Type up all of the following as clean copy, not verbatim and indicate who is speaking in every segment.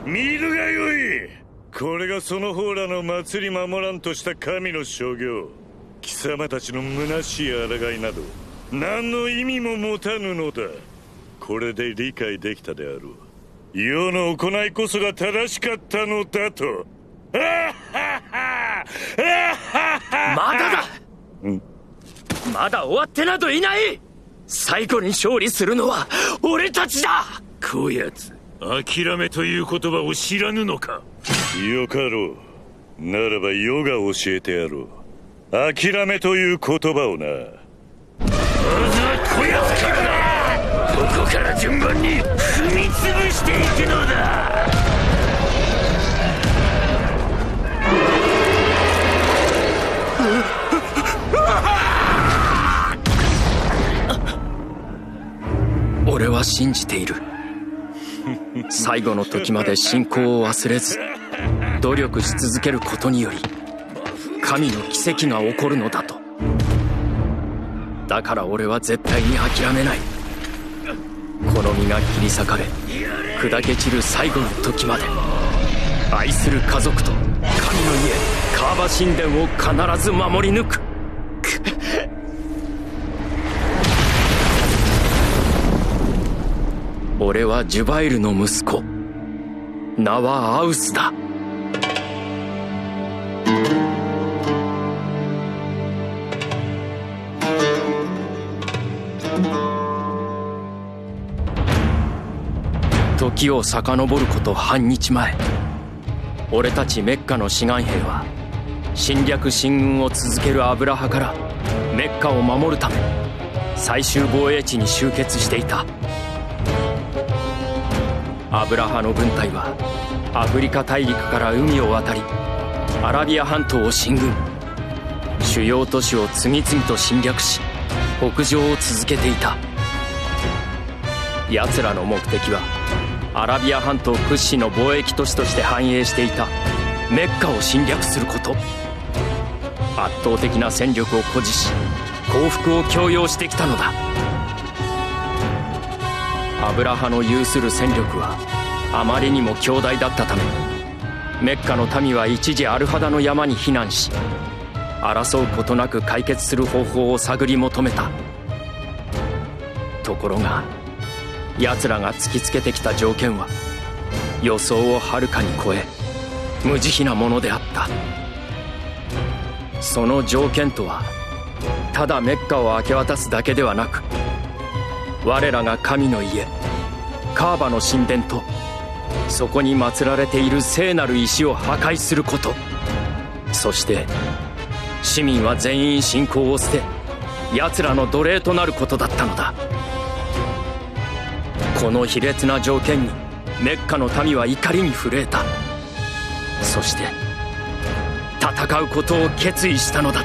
Speaker 1: 見るがよい。これがその方らの祭り守らんとした神の所業。貴様たちの虚しい抗いなど何の意味も持たぬのだ。これで理解できたであろう。世の行いこそが正しかったのだと。
Speaker 2: まだだ。まだ終わってなどいない。最後に勝利するのは俺たちだ。
Speaker 1: こやつ、諦めという言葉を知らぬのか。よかろう。ならば世が教えてやろう。諦めという言葉をな。まずはこやつからだ。ここから順番に踏み潰していくのだ。
Speaker 2: 俺は信じている。最後の時まで信仰を忘れず努力し続けることにより神の奇跡が起こるのだと。だから俺は絶対に諦めない。この身が切り裂かれ砕け散る最後の時まで愛する家族と神の家カーバ神殿を必ず守り抜く。俺はジュバイルの息子、名はアウスだ。時を遡ること半日前、俺たちメッカの志願兵は侵略進軍を続けるアブラハからメッカを守るため最終防衛地に集結していた。アブラハの軍隊はアフリカ大陸から海を渡りアラビア半島を進軍、主要都市を次々と侵略し北上を続けていた。奴らの目的はアラビア半島屈指の貿易都市として繁栄していたメッカを侵略すること。圧倒的な戦力を誇示し降伏を強要してきたのだ。アブラハの有する戦力はあまりにも強大だったためメッカの民は一時アルファダの山に避難し争うことなく解決する方法を探り求めた。ところが奴らが突きつけてきた条件は予想をはるかに超え無慈悲なものであった。その条件とはただメッカを明け渡すだけではなく、我らが神の家カーバの神殿とそこに祀られている聖なる石を破壊すること。そして市民は全員信仰を捨て奴らの奴隷となることだったのだ。この卑劣な条件にメッカの民は怒りに震えた。そして戦うことを決意したのだった。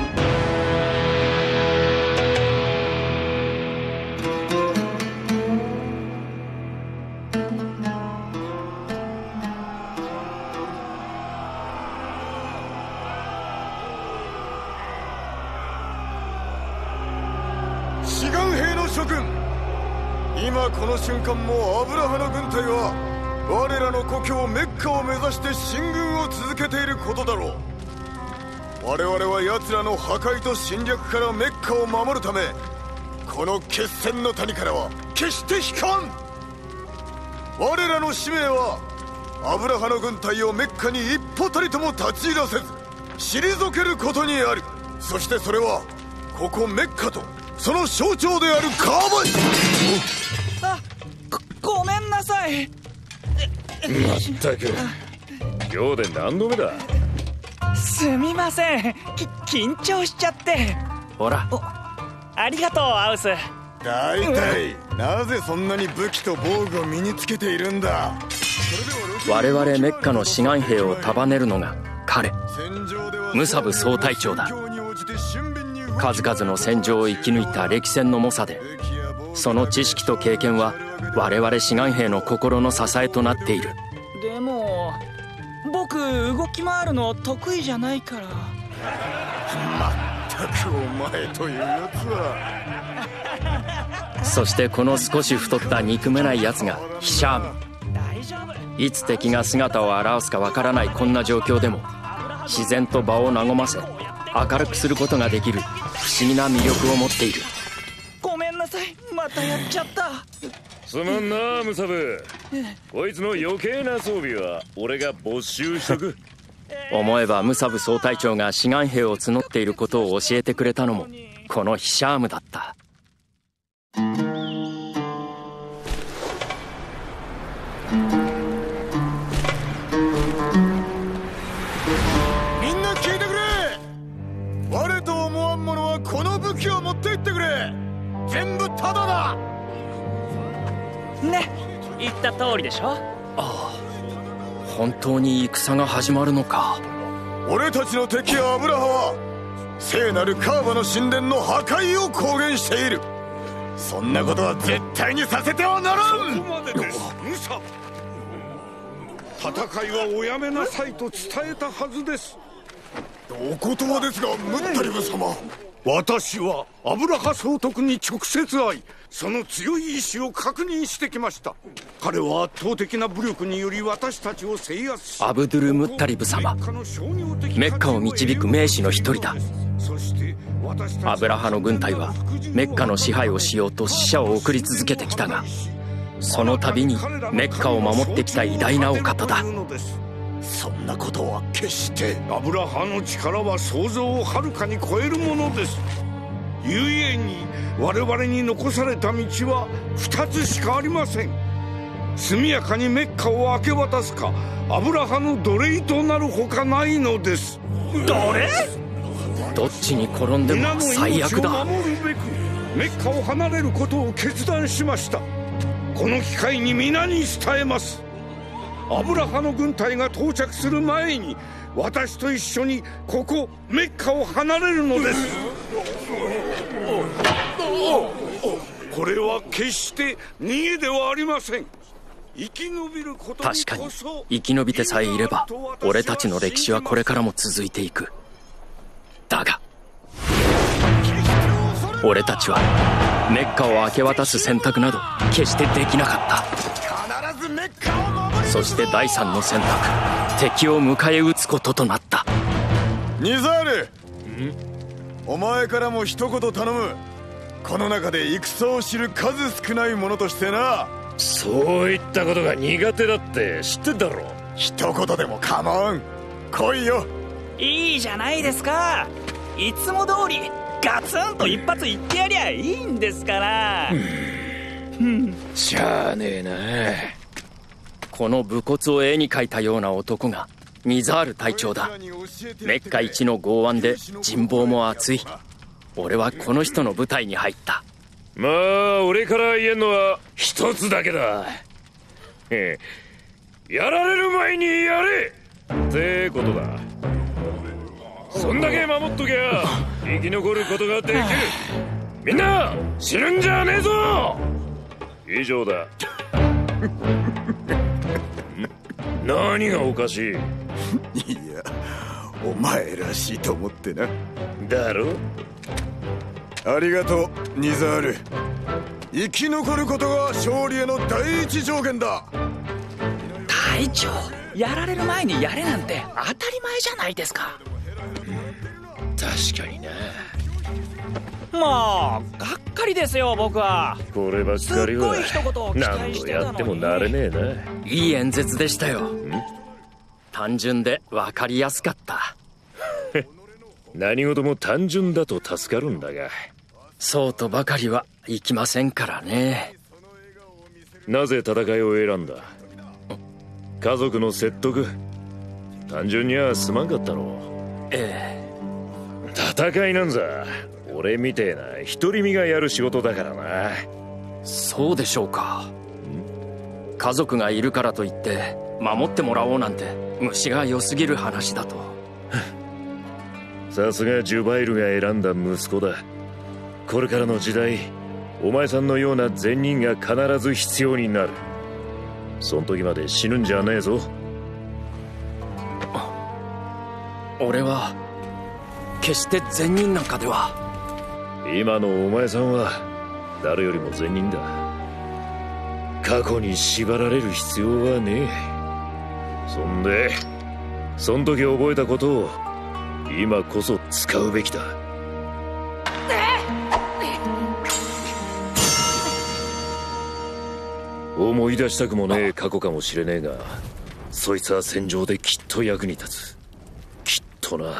Speaker 3: 志願兵の諸君、今この瞬間もアブラハの軍隊は我らの故郷メッカを目指して進軍を続けていることだろう。我々は奴らの破壊と侵略からメッカを守るためこの決戦の谷からは決して引かん。我らの使命はアブラハの軍隊をメッカに一歩たりとも立ち入らせず退けることにある。そしてそれはここメッカとその象徴であるカーバイ。
Speaker 4: ごめんなさい。
Speaker 1: まったく今日で何度目だ。
Speaker 4: すみません、緊張しちゃって。
Speaker 2: ほら、
Speaker 4: ありがとうアウス。
Speaker 3: 大体なぜそんなに武器と防具を身につけているんだ。
Speaker 2: 我々メッカの志願兵を束ねるのが彼ムサブ総隊長だ。数々の戦場を生き抜いた歴戦の猛者で、その知識と経験は我々志願兵の心の支えとなっている。
Speaker 4: でも僕動き回るの得意じゃないから。
Speaker 3: まったくお前というやつは。
Speaker 2: そしてこの少し太った憎めないやつがヒシャーム。
Speaker 4: 大丈夫。
Speaker 2: いつ敵が姿を現すかわからないこんな状況でも自然と場を和ませ明るくすることができる不思議な魅力を持っている。
Speaker 4: ごめんなさい、またやっちゃった。
Speaker 1: すまんなムサブ。こいつの余計な装備は俺が没収しとく。
Speaker 2: 思えばムサブ総隊長が志願兵を募っていることを教えてくれたのもこのヒシャームだった。
Speaker 3: みんな聞いてくれ。我と思わん者はこの武器を持って行ってくれ。全部タダだ
Speaker 4: ね、言った通りでしょ。
Speaker 2: 本当に戦が始まるのか。
Speaker 3: 俺たちの敵アブラハは聖なるカーバの神殿の破壊を公言している。そんなことは絶対にさせてはならん。
Speaker 5: そこまでです、ムサ。戦いはおやめなさいと伝えたはずです。
Speaker 3: お言葉ですがムッタリブ様、
Speaker 5: 私はアブラハ総督に直接会い、その強い意志を確認してきました。彼は圧倒的な武力により私たちを制圧し、
Speaker 2: アブドゥル・ムッタリブ様、メッカを導く名士の一人だ。アブラハの軍隊はメッカの支配をしようと死者を送り続けてきたが、その度にメッカを守ってきた偉大なお方だ。
Speaker 3: そんなことは決して。
Speaker 5: アブラハの力は想像をはるかに超えるものです。ゆえに我々に残された道は2つしかありません。速やかにメッカを明け渡すか、アブラハの奴隷となるほかないのです。
Speaker 4: 奴隷？
Speaker 2: どっちに転んでも最悪だ。
Speaker 5: 皆の命を守るべくメッカを離れることを決断しました。この機会に皆に伝えます。アブラハの軍隊が到着する前に私と一緒にここメッカを離れるのです。これは決して逃げではありません。生き延びることにこそ。
Speaker 2: 確かに生き延びてさえいれば俺たちの歴史はこれからも続いていく。だが俺たちはメッカを明け渡す選択など決してできなかった。
Speaker 3: 必ずメッカを守る。
Speaker 2: そして第三の選択、敵を迎え撃つこととなった。
Speaker 3: ニザール、お前からも一言頼む。この中で戦を知る数少ない者としてな。
Speaker 1: そういったことが苦手だって知ってんだろ。
Speaker 3: 一言でも構わん。来いよ。
Speaker 4: いいじゃないですか。いつも通りガツンと一発言ってやりゃいいんですから。
Speaker 1: しゃあねえな。
Speaker 2: この武骨を絵に描いたような男がニザール隊長だ。メッカ一の剛腕で人望も厚い。俺はこの人の部隊に入った。
Speaker 1: まあ俺から言えんのは一つだけだ。やられる前にやれってことだ。そんだけ守っときゃ生き残ることができる。みんな死ぬんじゃねえぞ。以上だ。何がおかしい？
Speaker 3: いや、お前らしいと思ってな。
Speaker 1: だろ？
Speaker 3: ありがとうニザール。生き残ることが勝利への第一条件だ。
Speaker 4: 隊長、やられる前にやれなんて当たり前じゃないですか。
Speaker 1: 確かにな。
Speaker 4: もうがっかりですよ僕は。
Speaker 1: こればっかりは
Speaker 4: すっごい一言を期待
Speaker 1: 何度
Speaker 4: してたのに。
Speaker 1: やってもなれねえな。
Speaker 2: いい演説でしたよ。単純で分かりやすかった。
Speaker 1: 何事も単純だと助かるんだが。
Speaker 2: そうとばかりはいきませんからね。
Speaker 1: なぜ戦いを選んだ？家族の説得？単純にはすまんかったろ。
Speaker 2: ええ。
Speaker 1: 戦いなんざ俺みてえな独り身がやる仕事だからな。
Speaker 2: そうでしょうか。家族がいるからといって守ってもらおうなんて虫が良すぎる話だと。
Speaker 1: さすがジュバイルが選んだ息子だ。これからの時代お前さんのような善人が必ず必要になる。そん時まで死ぬんじゃねえぞ。
Speaker 2: 俺は決して善人なんかでは。
Speaker 1: 今のお前さんは誰よりも善人だ。過去に縛られる必要はねえ。 そんでそん時覚えたことを今こそ使うべきだ。思い出したくもねえ過去かもしれねえが、そいつは戦場できっと役に立つ。きっとな。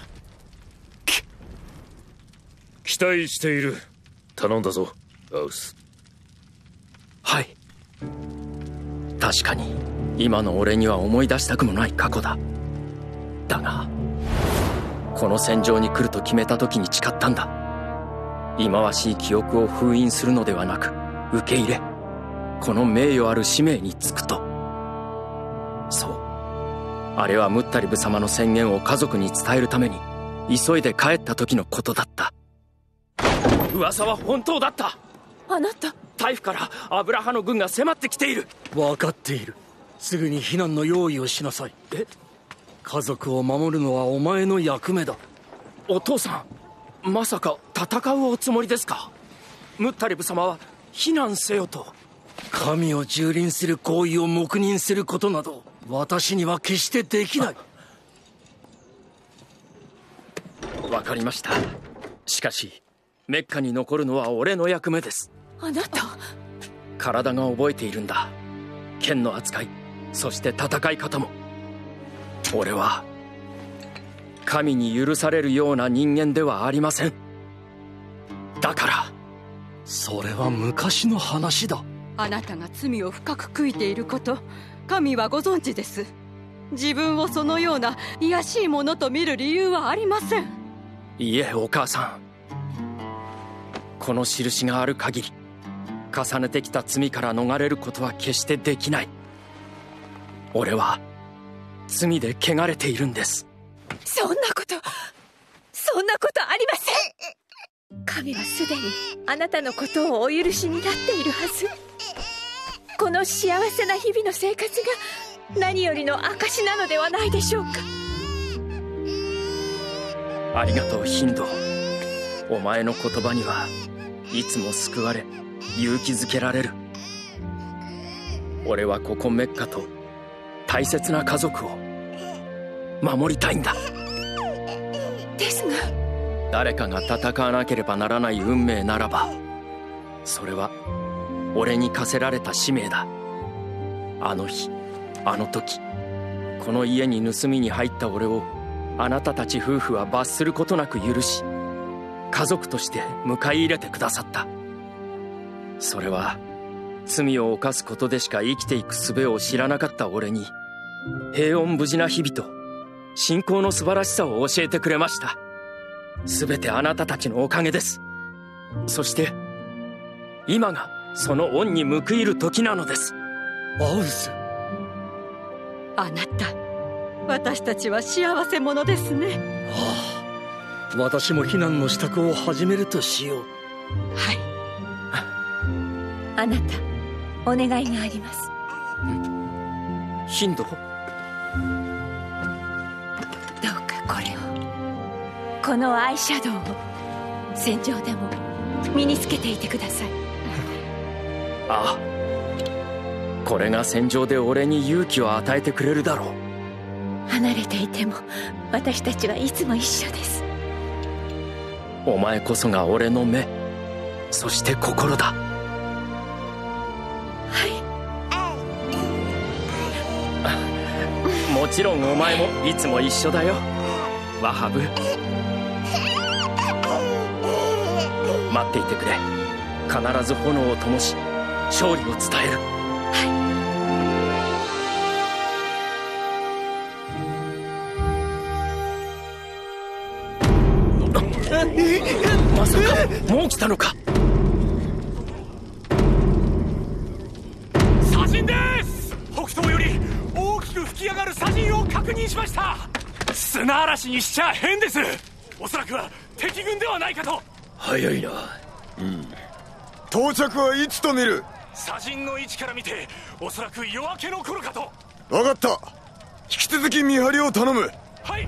Speaker 1: 期待している。頼んだぞアウス。
Speaker 2: はい。確かに今の俺には思い出したくもない過去だ。だがこの戦場に来ると決めた時に誓ったんだ。忌まわしい記憶を封印するのではなく受け入れ、この名誉ある使命に就くと。そう、あれはムッタリブ様の宣言を家族に伝えるために急いで帰った時のことだった。噂は本当だった。
Speaker 6: あなた、
Speaker 2: タイフからアブラハの軍が迫ってきている。
Speaker 7: 分かっている。すぐに避難の用意をしなさい。家族を守るのはお前の役目だ。
Speaker 2: お父さん、まさか戦うおつもりですか？ムッタリブ様は避難せよと。
Speaker 7: 神を蹂躙する行為を黙認することなど私には決してできない。
Speaker 2: わかりました。しかしメッカに残るのは俺の役目です。
Speaker 6: あなた、
Speaker 2: 体が覚えているんだ。剣の扱い、そして戦い方も。俺は神に許されるような人間ではありません。だから。
Speaker 7: それは昔の話だ。
Speaker 6: あなたが罪を深く悔いていること、神はご存知です。自分をそのような卑しいものと見る理由はありません。
Speaker 2: いいえ、お母さん。この印がある限り重ねてきた罪から逃れることは決してできない。俺は罪で汚れているんです。
Speaker 6: そんなことありません。神はすでにあなたのことをお許しになっているはず。この幸せな日々の生活が何よりの証なのではないでしょうか。
Speaker 2: ありがとうヒンド。お前の言葉にはいつも救われ勇気づけられる。俺はここメッカと大切な家族を守りたいんだ。
Speaker 6: ですが
Speaker 2: 誰かが戦わなければならない運命ならば、それは俺に課せられた使命だ。あの日あの時、この家に盗みに入った俺をあなたたち夫婦は罰することなく許し、家族として迎え入れてくださった。それは罪を犯すことでしか生きていく術を知らなかった俺に平穏無事な日々と信仰の素晴らしさを教えてくれました。全てあなたたちのおかげです。そして今がその恩に報いる時なのです。
Speaker 7: アウス、
Speaker 6: あなた、私たちは幸せ者ですね。
Speaker 7: ああ、私も避難の支度を始めるとしよう。
Speaker 6: はい。あなた、お願いがあります。
Speaker 2: ヒンド、
Speaker 6: どうかこれを、このアイシャドウを戦場でも身につけていてください。
Speaker 2: ああ、これが戦場で俺に勇気を与えてくれるだろう。
Speaker 6: 離れていても私たちはいつも一緒です。
Speaker 2: お前こそが俺の目、そして心だ。もちろんお前もいつも一緒だよ、ワハブ。待っていてくれ。必ず炎を灯し勝利を伝える。まさかもう来たのか。
Speaker 4: 砂塵です。北東より大きく吹き上がる砂塵を確認しました。砂嵐にしちゃ変です。おそらくは敵軍ではないかと。
Speaker 1: 早いな。
Speaker 3: 到着はいつと見る？
Speaker 4: 砂塵の位置から見ておそらく夜明けの頃かと。
Speaker 3: 分かった。引き続き見張りを頼む。
Speaker 4: はい。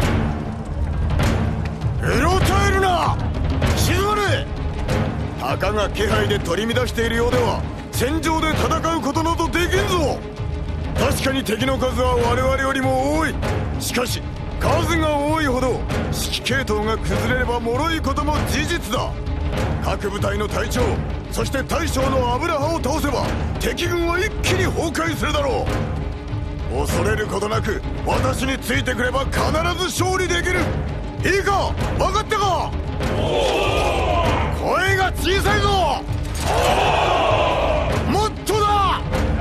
Speaker 3: うろたえるな。静まれ。たかが気配で取り乱しているようでは戦場で戦うことなどできんぞ。 確かに敵の数は我々よりも多い。しかし数が多いほど指揮系統が崩れれば脆いことも事実だ。各部隊の隊長、そして大将の油葉を倒せば敵軍は一気に崩壊するだろう。恐れることなく私についてくれば必ず勝利できる。いいか、分かったか。声が小さいぞ。もっとだ。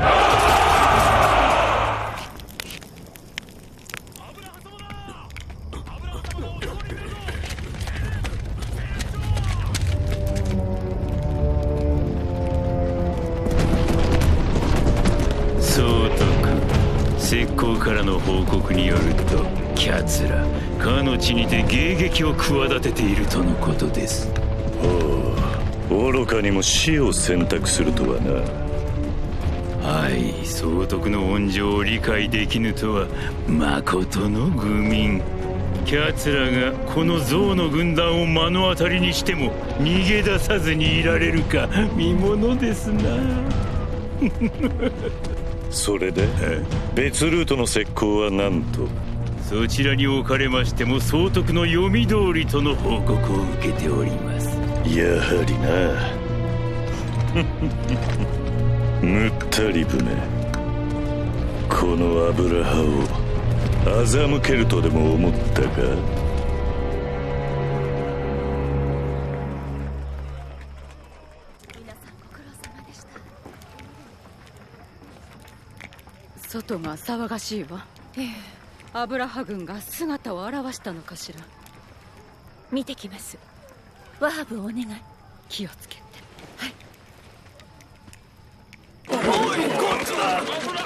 Speaker 1: 総督、石膏からの報告によると、キャツらかの地にて迎撃を企てているとのことです。愚かにも死を選択するとはな。はい、総督の恩情を理解できぬとは誠の愚民。キャツらがこの象の軍団を目の当たりにしても逃げ出さずにいられるか見ものですな。それで別ルートの石膏は何と。そちらにおかれましても総督の読み通りとの報告を受けております。やはりな。むったり船、この油葉を欺けるとでも思ったか。
Speaker 8: 外が騒がしいわ。油葉軍が姿を現したのかしら。
Speaker 6: 見てきます。ワハブをお願い。
Speaker 8: 気をつけて。はい。
Speaker 4: おい、こっちだ。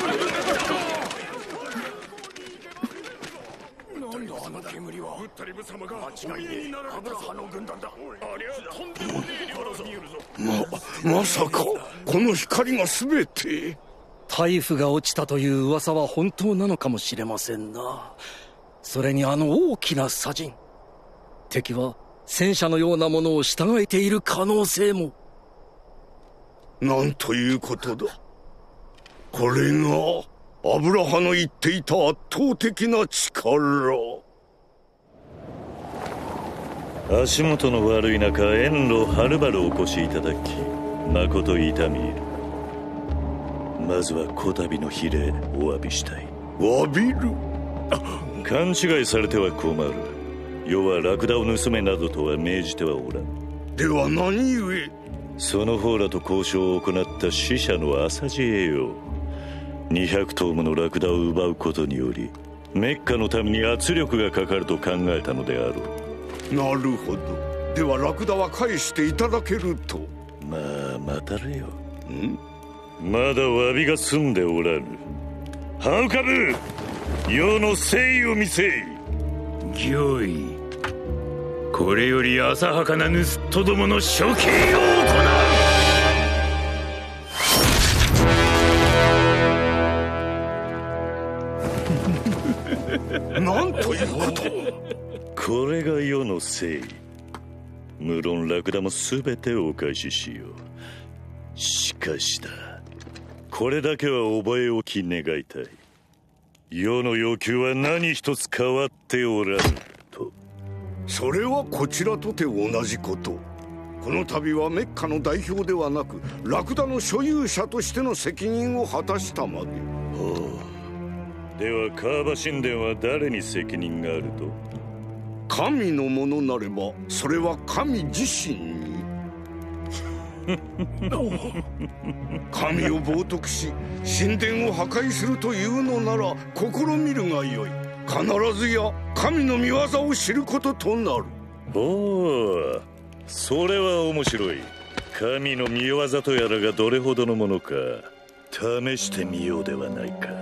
Speaker 4: なんだあの煙は。ウッタリブ様が間違いねえ油葉の軍団だ。ありゃとんでもねえ量が見えるぞ。
Speaker 5: まさかこの光が全て。
Speaker 7: 大夫が落ちたという噂は本当なのかもしれませんな。それにあの大きな砂塵、敵は戦車のようなものを従えている可能性も。
Speaker 5: なんということだ。これが油葉の言っていた圧倒的な力。
Speaker 1: 足元の悪い中、遠路はるばるお越しいただき誠痛み入る。まずはこたびの非礼お詫びしたい。
Speaker 5: 詫びる？
Speaker 1: 勘違いされては困る。世はラクダを盗めなどとは命じてはおらん。
Speaker 5: では何故？
Speaker 1: その方らと交渉を行った死者の浅知恵よ。200頭ものラクダを奪うことによりメッカのために圧力がかかると考えたのであろ
Speaker 5: う。なるほど。ではラクダは返していただけると。
Speaker 1: まあ待たれよ。まだ詫びが済んでおらぬ。ハウカブ、世の誠意を見せい。御意。これより浅はかな盗人どもの処刑を行
Speaker 5: う。なんということ。
Speaker 1: これが世の誠意。無論ラクダも全てお返ししよう。しかしだ、これだけは覚え置き願いたい。世の要求は何一つ変わっておらぬと。
Speaker 5: それはこちらとて同じこと。この度はメッカの代表ではなくラクダの所有者としての責任を果たしたまで。
Speaker 1: ではカーバ神殿は誰に責任があると？
Speaker 5: 神のものなればそれは神自身に。神を冒涜し神殿を破壊するというのなら試みるがよい。必ずや神の御業を知ることとなる。
Speaker 1: おお、それは面白い。神の御業とやらがどれほどのものか試してみようではないか。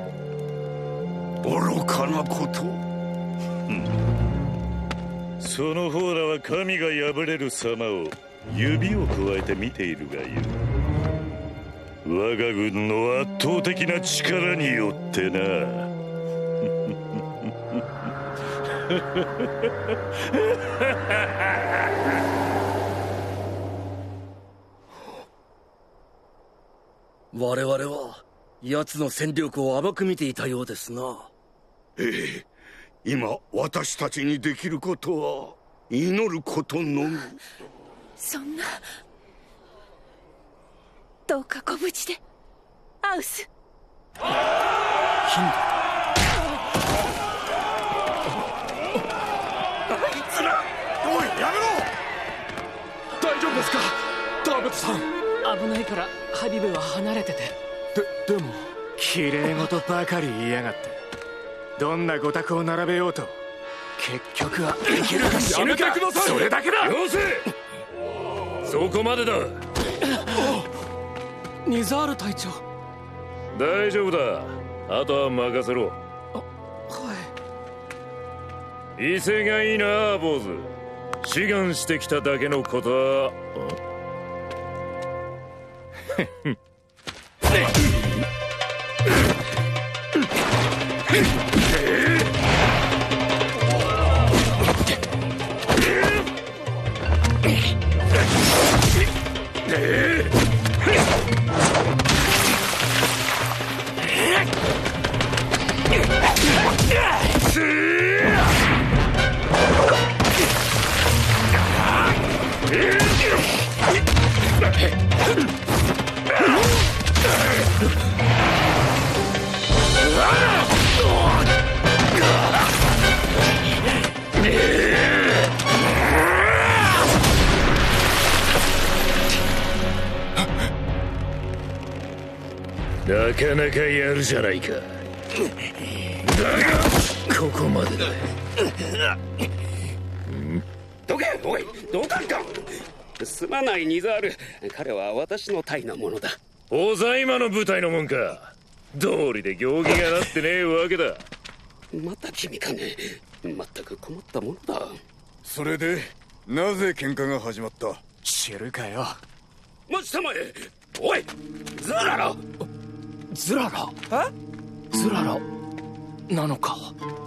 Speaker 5: 愚かなこと。
Speaker 1: その方らは神が敗れる様を指を加えて見ているがよ。我が軍の圧倒的な力によってな。
Speaker 7: 我々は奴の戦力を甘く見ていたようですな。
Speaker 5: ええ、今私たちにできることは祈ることのみ。
Speaker 6: そんな。どうかご無事で、アウス。
Speaker 3: おい、やめろ。
Speaker 4: 大丈夫ですかターベトさん。危ないからハビベは離れてて。でも綺麗事ばかり言いやがって。どんな御託を並べようと結局は生きるか死ぬか、それだけだ。
Speaker 1: よせ。そこまでだ。
Speaker 4: ニザール隊長。
Speaker 1: 大丈夫だ、あとは任せろ。
Speaker 4: はい。
Speaker 1: 威勢がいいな、坊主。志願してきただけのことは。なかなかやるじゃないか。だがここまでだ。
Speaker 9: どけ、おい、どうかんか。すまないニザール、彼は私の隊のものだ。
Speaker 1: おざいまの部隊のもんか。道理で行儀がなってねえわけだ。
Speaker 9: また君かね。全く困ったものだ。
Speaker 3: それでなぜ喧嘩が始まった？
Speaker 4: 知るかよ。
Speaker 9: 待ちたまえ。おい、ズララ。
Speaker 4: ズララ？え？ズララなのか。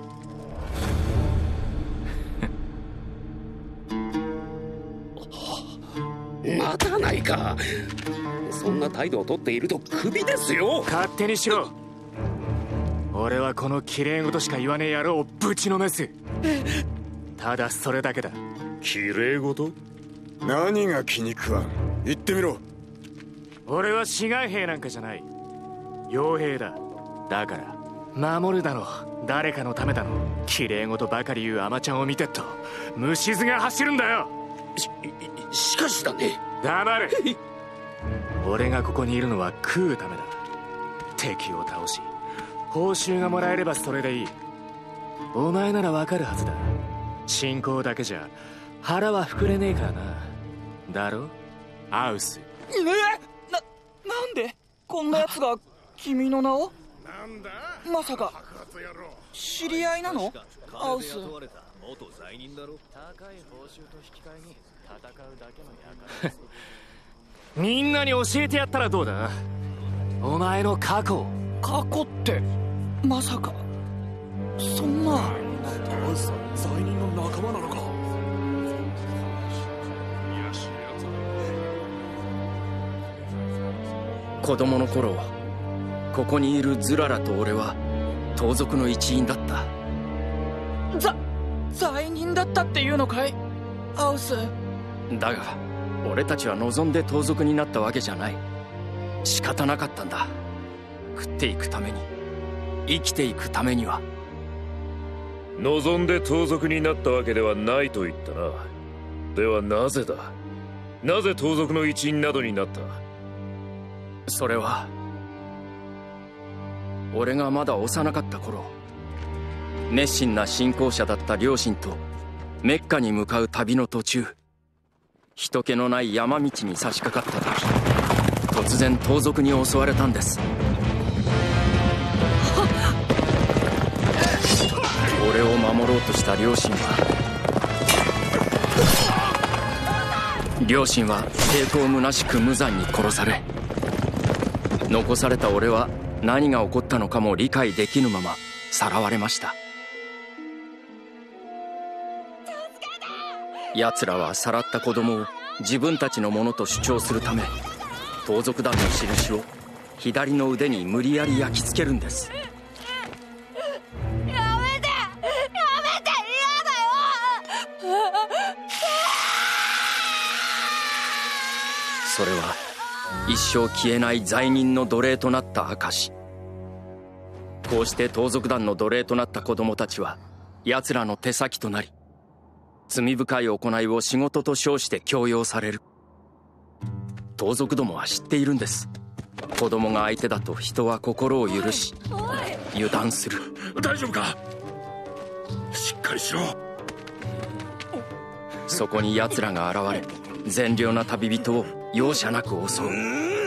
Speaker 9: またないか。そんな態度をとっているとクビですよ。
Speaker 4: 勝手にしろ。俺はこの綺麗事しか言わねえ野郎をぶちのめす。ただそれだけだ。
Speaker 1: 綺麗事？
Speaker 3: 何が気に食わん？言ってみろ。
Speaker 4: 俺は志願兵なんかじゃない。傭兵だ。だから守るだの誰かのためだの綺麗事ばかり言うアマちゃんを見てっと虫唾が走るんだよ。
Speaker 9: しかしだね。
Speaker 4: 黙れ。俺がここにいるのは食うためだ。敵を倒し報酬がもらえればそれでいい。お前ならわかるはずだ。信仰だけじゃ腹は膨れねえからな。だろアウス。
Speaker 10: なんでこんな奴が君の名を？まさか知り合いなの？アウス。
Speaker 4: みんなに教えてやったらどうだ？お前の過去を。
Speaker 10: 過去ってまさかそんな。
Speaker 4: アウスは罪人の仲間なのか？
Speaker 2: 子供の頃ここにいるズララと俺は盗賊の一員だった。
Speaker 10: 罪人だったっていうのかいアウス？
Speaker 2: だが俺たちは望んで盗賊になったわけじゃない。仕方なかったんだ。食っていくために、生きていくためには。
Speaker 1: 望んで盗賊になったわけではないと言ったな。ではなぜだ？なぜ盗賊の一員などになった？
Speaker 2: それは俺がまだ幼かった頃、熱心な信仰者だった両親とメッカに向かう旅の途中、人気のない山道に差し掛かった時、突然盗賊に襲われたんです。俺を守ろうとした両親は抵抗むなしく無残に殺され、残された俺は何が起こったのかも理解できぬままさらわれました。奴らはさらった子供を自分たちのものと主張するため、盗賊団の印を左の腕に無理やり焼き付けるんです。
Speaker 6: やめて、やめて、嫌だよ。
Speaker 2: それは一生消えない罪人の奴隷となった証。こうして盗賊団の奴隷となった子供たちは奴らの手先となり、罪深い行いを仕事と称して強要される。盗賊どもは知っているんです。子供が相手だと人は心を許し油断する。
Speaker 1: 大丈夫か？しっかりしろ。
Speaker 2: そこに奴らが現れ、善良な旅人を容赦なく襲う。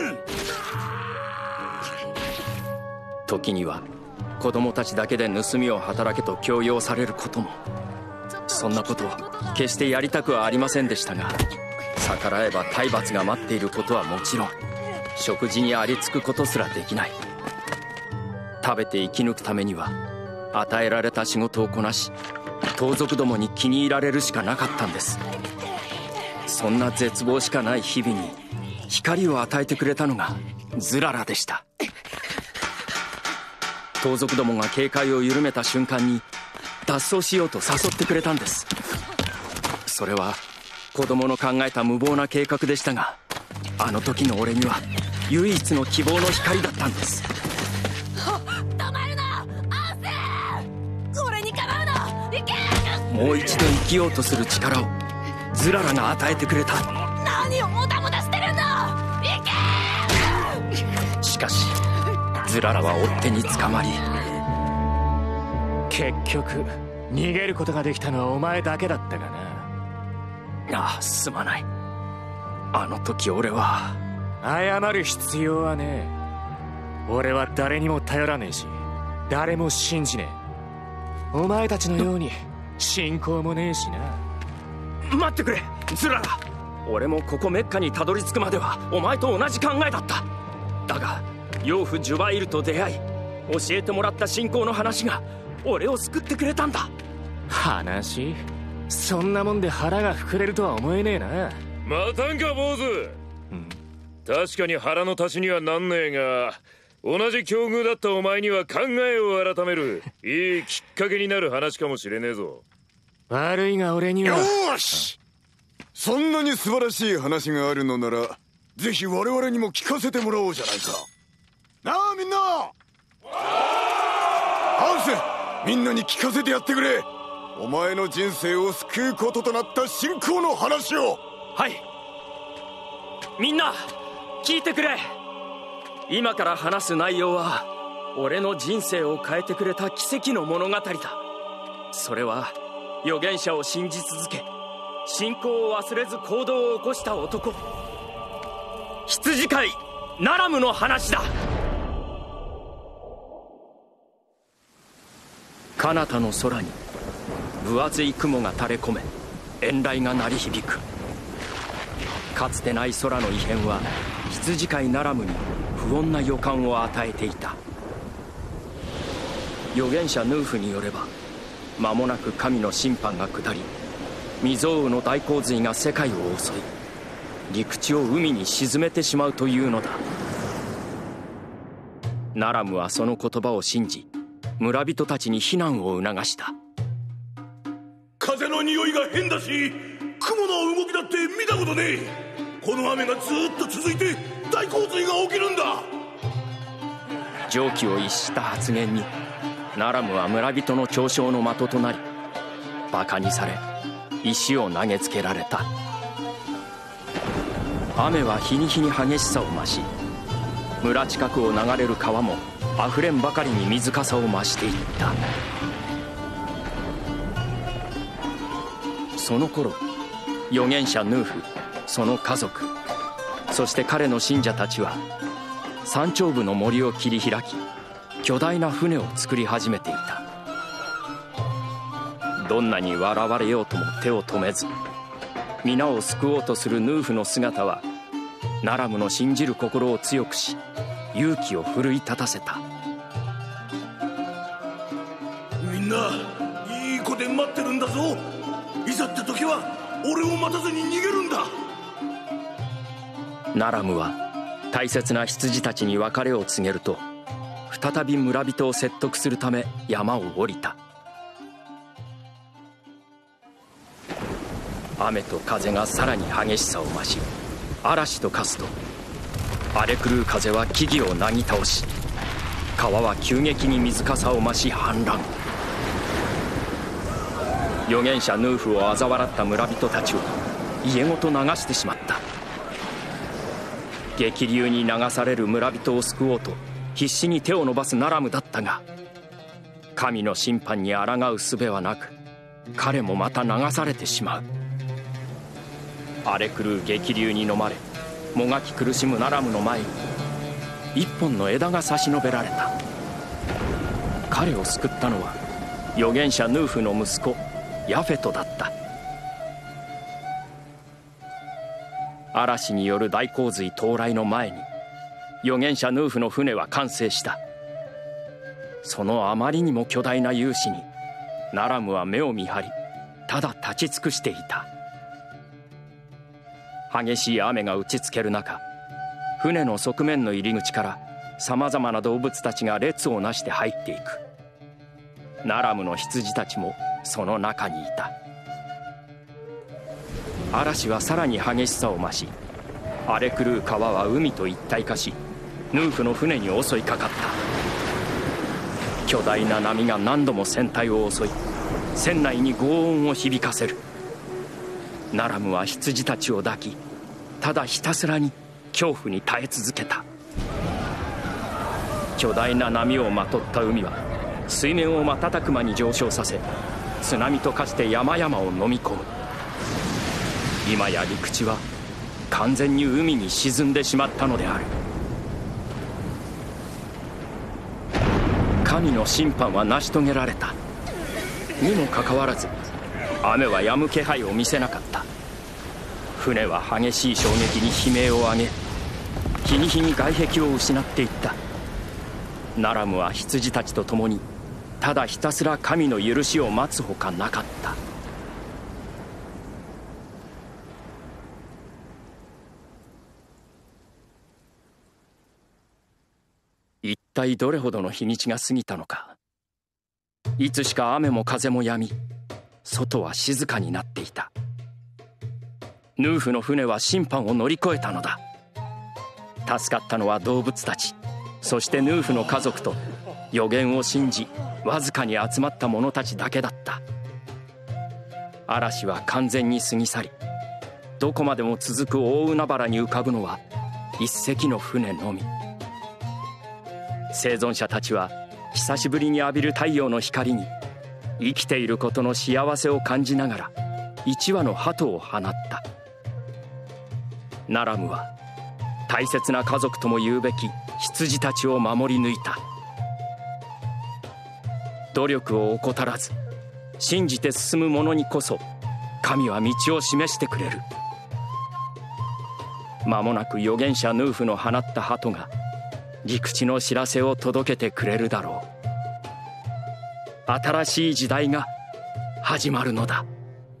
Speaker 2: 時には子供たちだけで盗みを働けと強要されることも。そんなことを決してやりたくはありませんでしたが、逆らえば体罰が待っていることはもちろん、食事にありつくことすらできない。食べて生き抜くためには与えられた仕事をこなし、盗賊どもに気に入られるしかなかったんです。そんな絶望しかない日々に光を与えてくれたのがズララでした。盗賊どもが警戒を緩めた瞬間に脱走しようと誘ってくれたんです。それは子供の考えた無謀な計画でしたが、あの時の俺には唯一の希望の光だったんです。
Speaker 6: 止まるな、アンセン。俺に構うな、行け。
Speaker 2: もう一度生きようとする力をズララが与えてくれた。
Speaker 6: 何をもたもたしてるんだ、行け。
Speaker 2: しかしズララは追っ手に捕まり、
Speaker 4: 結局逃げることができたのはお前だけだったがな。
Speaker 2: ああ、すまない。あの時俺は。
Speaker 4: 謝る必要はねえ。俺は誰にも頼らねえし、誰も信じねえ。お前たちのように信仰もねえしな。
Speaker 2: 待ってくれズララ。俺もここメッカにたどり着くまではお前と同じ考えだった。だが養父ジュバイルと出会い、教えてもらった信仰の話が俺を救ってくれたんだ。
Speaker 4: 話？そんなもんで腹が膨れるとは思えねえな。
Speaker 1: 待たんか坊主。確かに腹の足しにはなんねえが、同じ境遇だったお前には考えを改めるいいきっかけになる話かもしれねえぞ。
Speaker 4: 悪いが俺には。
Speaker 3: よーし、そんなに素晴らしい話があるのならぜひ我々にも聞かせてもらおうじゃないか。なあみんな、ハウス、みんなに聞かせてやってくれ。お前の人生を救うこととなった信仰の話を。
Speaker 2: はい、みんな聞いてくれ。今から話す内容は俺の人生を変えてくれた奇跡の物語だ。それは預言者を信じ続け、信仰を忘れず行動を起こした男、羊飼いナラムの話だ。彼方の空に分厚い雲が垂れ込め、遠雷が鳴り響く。かつてない空の異変は羊飼いナラムに不穏な予感を与えていた。預言者ヌーフによれば、間もなく神の審判が下り、未曾有の大洪水が世界を襲い、陸地を海に沈めてしまうというのだ。ナラムはその言葉を信じ、村人たちに避難を促した。
Speaker 1: 風の匂いが変だし、雲の動きだって見たことねえ。この雨がずっと続いて大洪水が起きるんだ。
Speaker 2: 常軌を逸した発言にナラムは村人の嘲笑の的となり、バカにされ石を投げつけられた。雨は日に日に激しさを増し、村近くを流れる川もあふれんばかりに水かさを増していった。その頃、預言者ヌーフ、その家族、そして彼の信者たちは山頂部の森を切り開き、巨大な船を作り始めていた。どんなに笑われようとも手を止めず、皆を救おうとするヌーフの姿はナラムの信じる心を強くし、勇気を奮い立たせた。
Speaker 1: みんないい子で待ってるんだぞ。いざって時は俺を待たずに逃げるんだ。
Speaker 2: ナラムは大切な羊たちに別れを告げると、再び村人を説得するため山を降りた。雨と風がさらに激しさを増し、嵐と化すと荒れ狂う風は木々をなぎ倒し、川は急激に水かさを増し氾濫。預言者ヌーフを嘲笑った村人たちを家ごと流してしまった。激流に流される村人を救おうと必死に手を伸ばすナラムだったが、神の審判に抗う術はなく、彼もまた流されてしまう。荒れ狂う激流に飲まれ、もがき苦しむナラムの前に一本の枝が差し伸べられた。彼を救ったのは預言者ヌーフの息子ヤフェトだった。嵐による大洪水到来の前に預言者ヌーフの船は完成した。そのあまりにも巨大な勇姿にナラムは目を見張り、ただ立ち尽くしていた。激しい雨が打ちつける中、船の側面の入り口からさまざまな動物たちが列をなして入っていく。ナラムの羊たちもその中にいた。嵐はさらに激しさを増し、荒れ狂う川は海と一体化し、ヌーフの船に襲いかかった。巨大な波が何度も船体を襲い、船内に轟音を響かせる。ナラムは羊たちを抱き、ただひたすらに恐怖に耐え続けた。巨大な波をまとった海は水面を瞬く間に上昇させ、津波と化して山々を飲み込む。今や陸地は完全に海に沈んでしまったのである。神の審判は成し遂げられたにもかかわらず、雨は止む気配を見せなかった。船は激しい衝撃に悲鳴を上げ、日に日に外壁を失っていった。ナラムは羊たちと共にただひたすら神の許しを待つほかなかった。一体どれほどの日にちが過ぎたのか。いつしか雨も風も止み、外は静かになっていた。ヌーフの船は審判を乗り越えたのだ。助かったのは動物たち、そしてヌーフの家族と予言を信じわずかに集まった者たちだけだった。嵐は完全に過ぎ去り、どこまでも続く大海原に浮かぶのは一隻の船のみ。生存者たちは久しぶりに浴びる太陽の光に生きていることの幸せを感じながら一羽の鳩を放った。ナラムは大切な家族とも言うべき羊たちを守り抜いた。努力を怠らず信じて進む者にこそ神は道を示してくれる。間もなく預言者ヌーフの放った鳩が陸地の知らせを届けてくれるだろう。新しい時代が始まるのだ。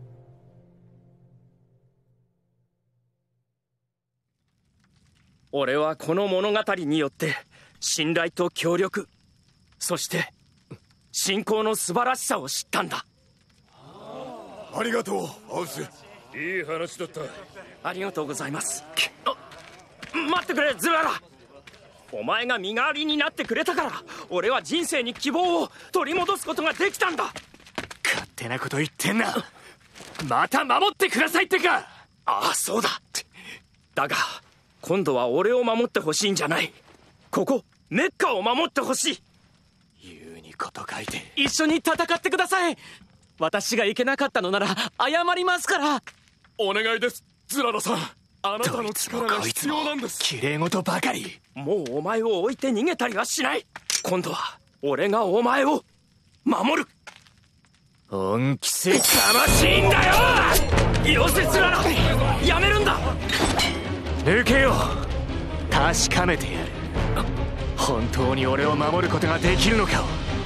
Speaker 2: 俺はこの物語によって信頼と協力、そして信仰の素晴らしさを知ったんだ。
Speaker 3: ありがとうアウス。
Speaker 1: いい話だった。
Speaker 2: ありがとうございます。待ってくれズララ。お前が身代わりになってくれたから俺は人生に希望を取り戻すことができたんだ。
Speaker 4: 勝手なこと言ってんな。また守ってくださいってか。
Speaker 2: ああそうだ。だが今度は俺を守ってほしいんじゃない。ここメッカを守ってほしい。
Speaker 4: 言うにこと書いて
Speaker 10: 一緒に戦ってください。私がいけなかったのなら謝りますから。
Speaker 11: お願いですズララさん、あなたの力が必要なんです。
Speaker 4: きれい事ばかり。
Speaker 2: もうお前を置いて逃げたりはしない。今度は俺がお前を守る。
Speaker 4: 恩着せが
Speaker 2: ましいんだよ。よせズララ、やめるんだ。
Speaker 4: 抜けよう。確かめてやる。本当に俺を守ることができるのか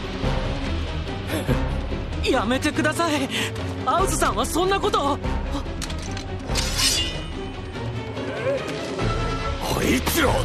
Speaker 4: を。
Speaker 10: やめてください。アウズさんはそんなことを。
Speaker 4: おい
Speaker 3: いつら。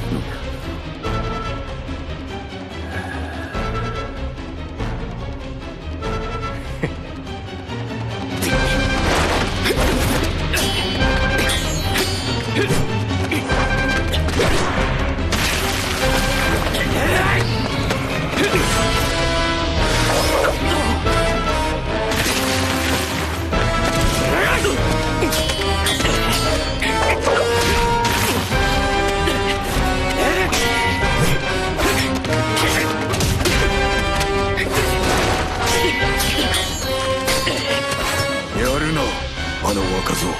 Speaker 3: あの若造。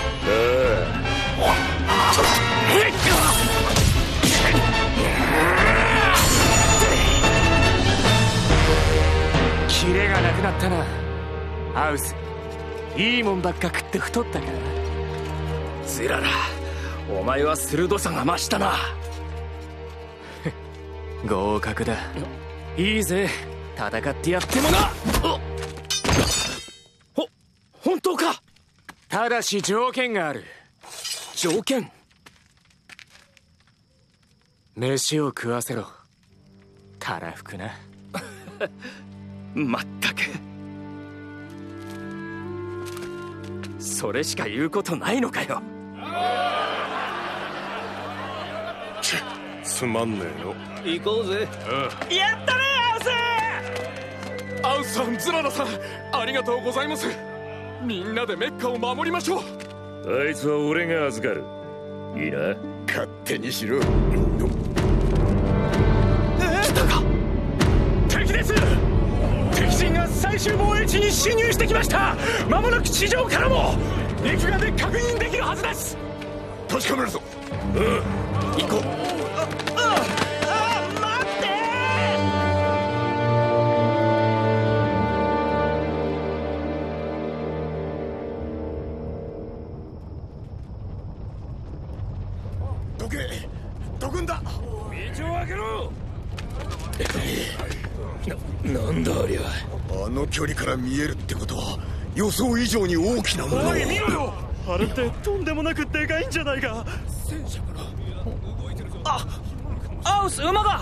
Speaker 4: キレがなくなったなアウス。いいもんばっか食って太ったか。
Speaker 2: ズララ、お前は鋭さが増したな。
Speaker 4: 合格だ。いいぜ、戦ってやってもな。
Speaker 2: 本当か。
Speaker 4: ただし条件がある。
Speaker 2: 条件？
Speaker 4: 飯を食わせろ。たらふくな。
Speaker 2: まったく、それしか言うことないのかよ。
Speaker 11: つまんねえの。
Speaker 10: 行こうぜ。
Speaker 11: やったねアウスさん、ズララさん、ありがとうございます。みんなでメッカを守りましょう。
Speaker 1: あいつは俺が預かる。いいな。
Speaker 3: 勝手にしろ。
Speaker 2: 来たか。
Speaker 11: 敵です。敵陣が最終防衛地に侵入してきました。間もなく地上からも肉眼で確認できるはずです。
Speaker 3: 確かめるぞ。
Speaker 2: 行こう。
Speaker 11: 待って。
Speaker 3: どけ、どくんだ。
Speaker 1: 道を開けろ。なんだありゃ。
Speaker 3: あの距離から見えるってことは予想以上に大きなもの。
Speaker 11: おい見ろよ、あれってとんでもなくでかいんじゃないか。
Speaker 3: 戦車から動いてるぞ。
Speaker 10: アウス、馬が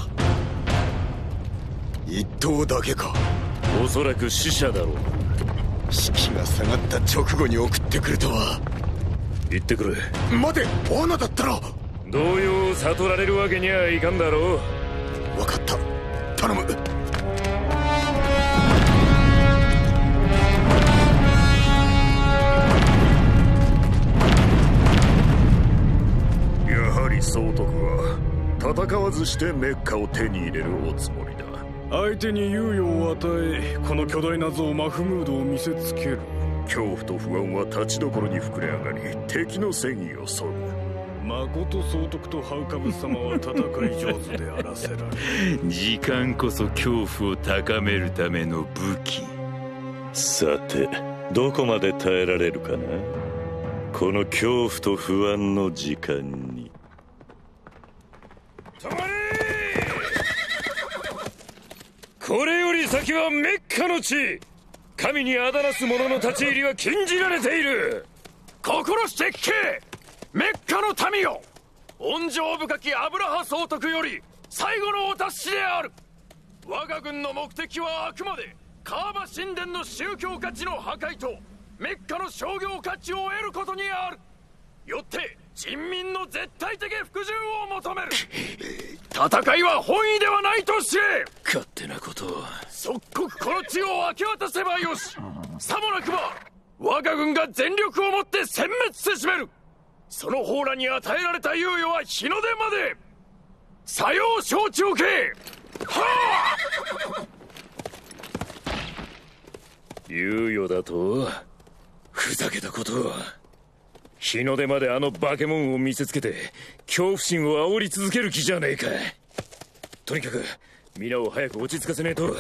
Speaker 3: 一頭だけか。
Speaker 1: おそらく死者だろう。
Speaker 3: 士気が下がった直後に送ってくるとは。
Speaker 1: 行ってくれ。
Speaker 3: 待て、罠だったら。
Speaker 1: 動揺を悟られるわけにはいかんだろう。
Speaker 3: 分かった、頼む。
Speaker 1: やはり総督は戦わずしてメッカを手に入れるおつもりだ。
Speaker 11: 相手に猶予を与え、この巨大な像マフムードを見せつける。
Speaker 1: 恐怖と不安は立ちどころに膨れ上がり、敵の戦意を削ぐ。
Speaker 11: まこと総督とハウカブス様は戦い上手であらせられる。
Speaker 1: 時間こそ恐怖を高めるための武器。さて、どこまで耐えられるかな、この恐怖と不安の時間に。止まれ！これより先はメッカの地。神にあだなす者の立ち入りは禁じられている。
Speaker 2: 心して聞け、メッカの民よ。温情深きアブラハ総督より最後のお達しである。我が軍の目的はあくまでカーバ神殿の宗教価値の破壊とメッカの商業価値を得ることにある。よって人民の絶対的服従を求める。戦いは本意ではないと知れ。
Speaker 1: 勝手なことを。
Speaker 2: 即刻この地を明け渡せばよし。さもなくば我が軍が全力をもって殲滅せしめる。その方らに与えられた猶予は日の出まで。さよう承知おけ。はあ。
Speaker 1: 猶予だと？ふざけたことを。日の出まであの化け物を見せつけて恐怖心を煽り続ける気じゃねえか。とにかく皆を早く落ち着かせねえと。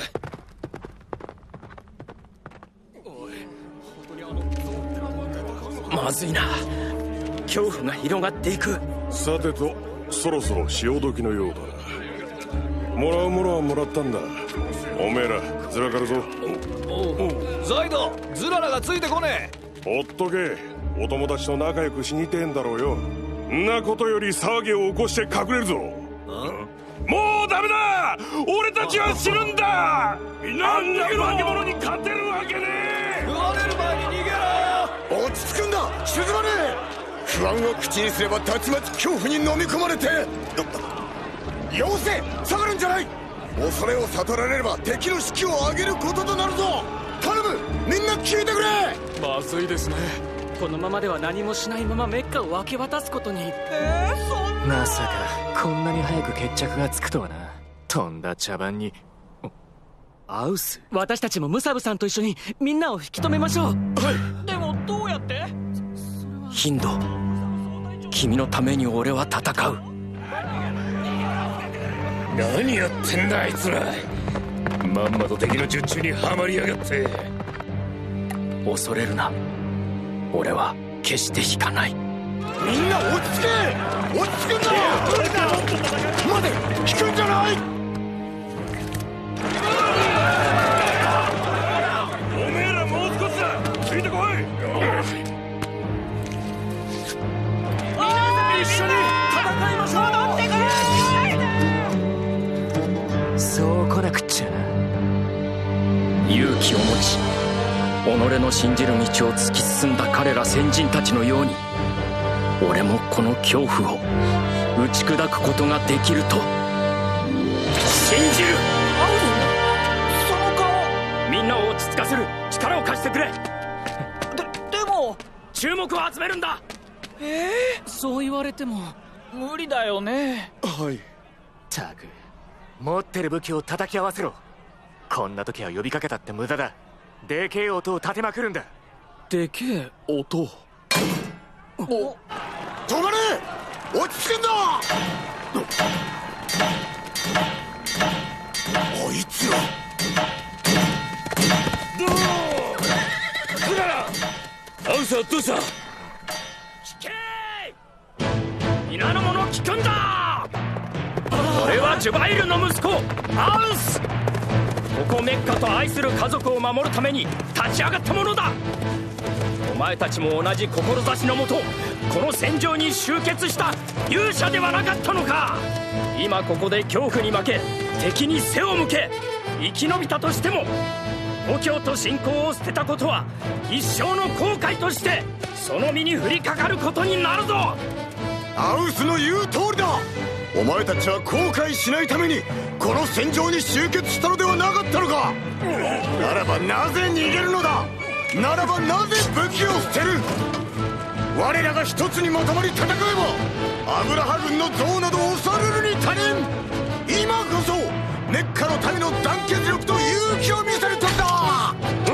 Speaker 2: まずいな、恐怖が広がっていく。
Speaker 11: さてと、そろそろ潮時のようだな。もらうものはもらったんだ。おめえらずらかるぞ。
Speaker 10: ザイド、ズララがついてこね
Speaker 11: え。ほっとけ、お友達と仲良く死にてえんだろうよ。
Speaker 12: んなことより騒ぎを起こして隠れるぞ。もうダメだ、俺たちは死ぬんだ。あんな化け物に勝てるわけねえ。
Speaker 3: 食われる前に逃げろ。落ち着くんだ、静まれ。不安を口にすればたちまち恐怖に飲み込まれて。妖精、下がるんじゃない。恐れを悟られれば敵の士気を上げることとなるぞ。頼む、みんな聞いてくれ。
Speaker 4: まずいですね。このままでは何もしないままメッカを明け渡すことに。
Speaker 10: そんな。
Speaker 4: まさかこんなに早く決着がつくとはな。とんだ茶番に。アウス、私たちもムサブさんと一緒にみんなを引き止めましょう。
Speaker 10: はい。でもどうやって？
Speaker 2: ヒンド、君のために俺は戦う。
Speaker 1: 何やってんだあいつら。まんまと敵の術中にはまりやがって。
Speaker 2: 恐れるな、俺は決して引かない。
Speaker 3: みんな落ち着け。落ち着くんだ。待て、引くんじゃない。
Speaker 12: おめえらもう少しだ、ついてこい。
Speaker 10: 一緒に戦いましょう。
Speaker 4: そう来なくっちゃな。
Speaker 2: 勇気を持ち己の信じる道を突き進んだ彼ら先人たちのように、俺もこの恐怖を打ち砕くことができると信じる。
Speaker 10: その顔。
Speaker 2: みんなを落ち着かせる力を貸してくれ。
Speaker 10: でも
Speaker 2: 注目を集めるんだ。
Speaker 10: そう言われても無理だよね。
Speaker 12: はい。
Speaker 4: たく、持ってる武器を叩き合わせろ。こんな時は呼びかけたって無駄だ。でけえ音を立てまくるんだ。
Speaker 7: でけえ音。
Speaker 3: 止まれ。落ち着くんだ。あいつら。
Speaker 1: アウサーどうした。
Speaker 2: 聞けー、皆の者聞くんだ。俺はジュバイルの息子アウス。ここメッカと愛する家族を守るために立ち上がったものだ。お前たちも同じ志のもとこの戦場に集結した勇者ではなかったのか。今ここで恐怖に負け敵に背を向け生き延びたとしても、故郷と信仰を捨てたことは一生の後悔としてその身に降りかかることになるぞ。
Speaker 3: アウスの言う通りだ。お前たちは後悔しないためにこの戦場に集結したのではなかったのか。ならばなぜ逃げるのだ。ならばなぜ武器を捨てる。我らが一つにまとまり戦えばアブラハ軍の像など恐るるに足りん。今こそメッカの民の団結力と勇気を見せる時だ。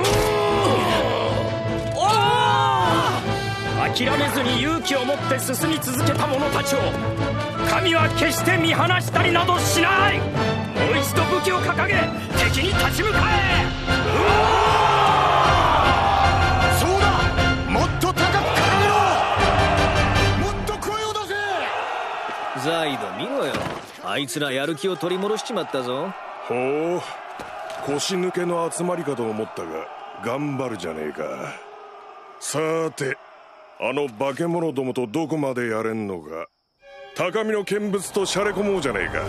Speaker 2: 諦めずに勇気を持って進み続けた者たちを神は決して見放したりなどしない。もう一度武器を掲げ敵に立ち向かえ。
Speaker 3: そうだ、もっと高く掲げろ。もっと声を出せ。
Speaker 13: ザイド見ろよ、あいつらやる気を取り戻しちまったぞ。
Speaker 12: ほう、腰抜けの集まりかと思ったが頑張るじゃねえか。さーて、あの化け物どもとどこまでやれんのか。高みの見物としゃれ込もうじゃねえか。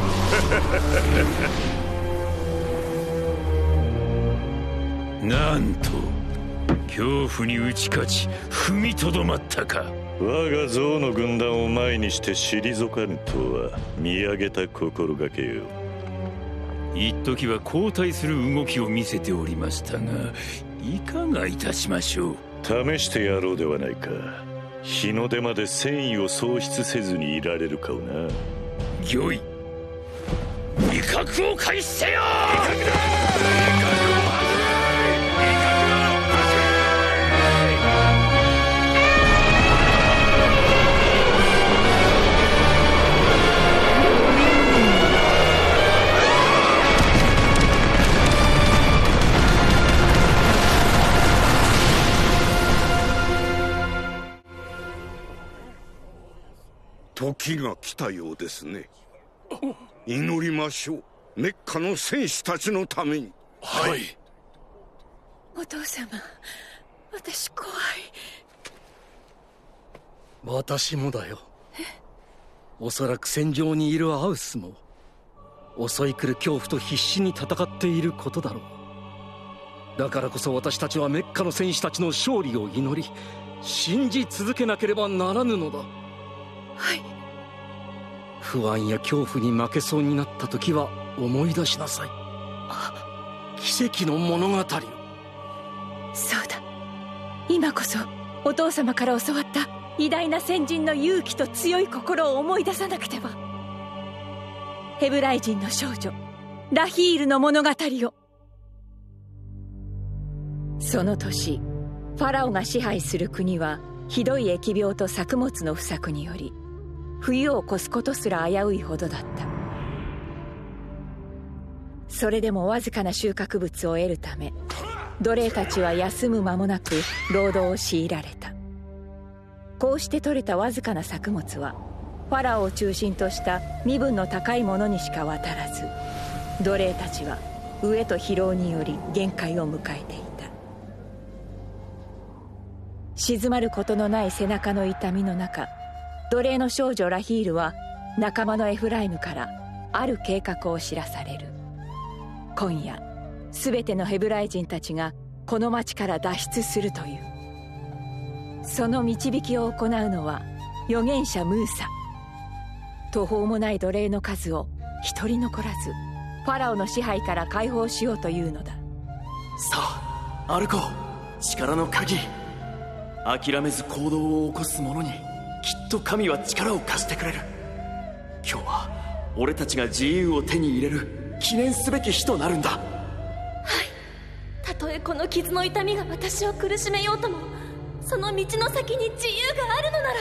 Speaker 1: なんと恐怖に打ち勝ち踏みとどまったか。
Speaker 14: 我が象の軍団を前にして退かぬとは見上げた心がけよ。
Speaker 1: 一時は後退する動きを見せておりましたが、いかがいたしましょう。
Speaker 14: 試してやろうではないか。日の出まで戦意を喪失せずにいられるかをな。
Speaker 1: 御意。威嚇を開始せよ。威嚇だ。
Speaker 5: 時が来たようですね。祈りましょう、メッカの戦士たちのために。
Speaker 12: はい。
Speaker 6: お父様、私怖い。
Speaker 7: 私もだよ。 おそらく戦場にいるアウスも襲い来る恐怖と必死に戦っていることだろう。だからこそ私たちはメッカの戦士たちの勝利を祈り信じ続けなければならぬのだ。
Speaker 6: はい。
Speaker 7: 不安や恐怖に負けそうになった時は思い出しなさい。奇跡の物語を。
Speaker 6: そうだ、今こそお父様から教わった偉大な先人の勇気と強い心を思い出さなくては。ヘブライ人の少女ラヒールの物語を。その年、ファラオが支配する国はひどい疫病と作物の不作により冬を越すことすら危ういほどだった。それでもわずかな収穫物を得るため奴隷たちは休む間もなく労働を強いられた。こうして取れたわずかな作物はファラオを中心とした身分の高い者にしか渡らず、奴隷たちは飢えと疲労により限界を迎えていた。静まることのない背中の痛みの中、奴隷の少女ラヒールは仲間のエフライムからある計画を知らされる。今夜全てのヘブライ人たちがこの町から脱出するという。その導きを行うのは預言者ムーサ。途方もない奴隷の数を一人残らずファラオの支配から解放しようというのだ。
Speaker 15: さあ歩こう。力の鍵。諦めず行動を起こす者にきっと神は力を貸してくれる。今日は俺たちが自由を手に入れる記念すべき日となるんだ。
Speaker 16: はい。たとえこの傷の痛みが私を苦しめようとも、その道の先に自由があるのなら。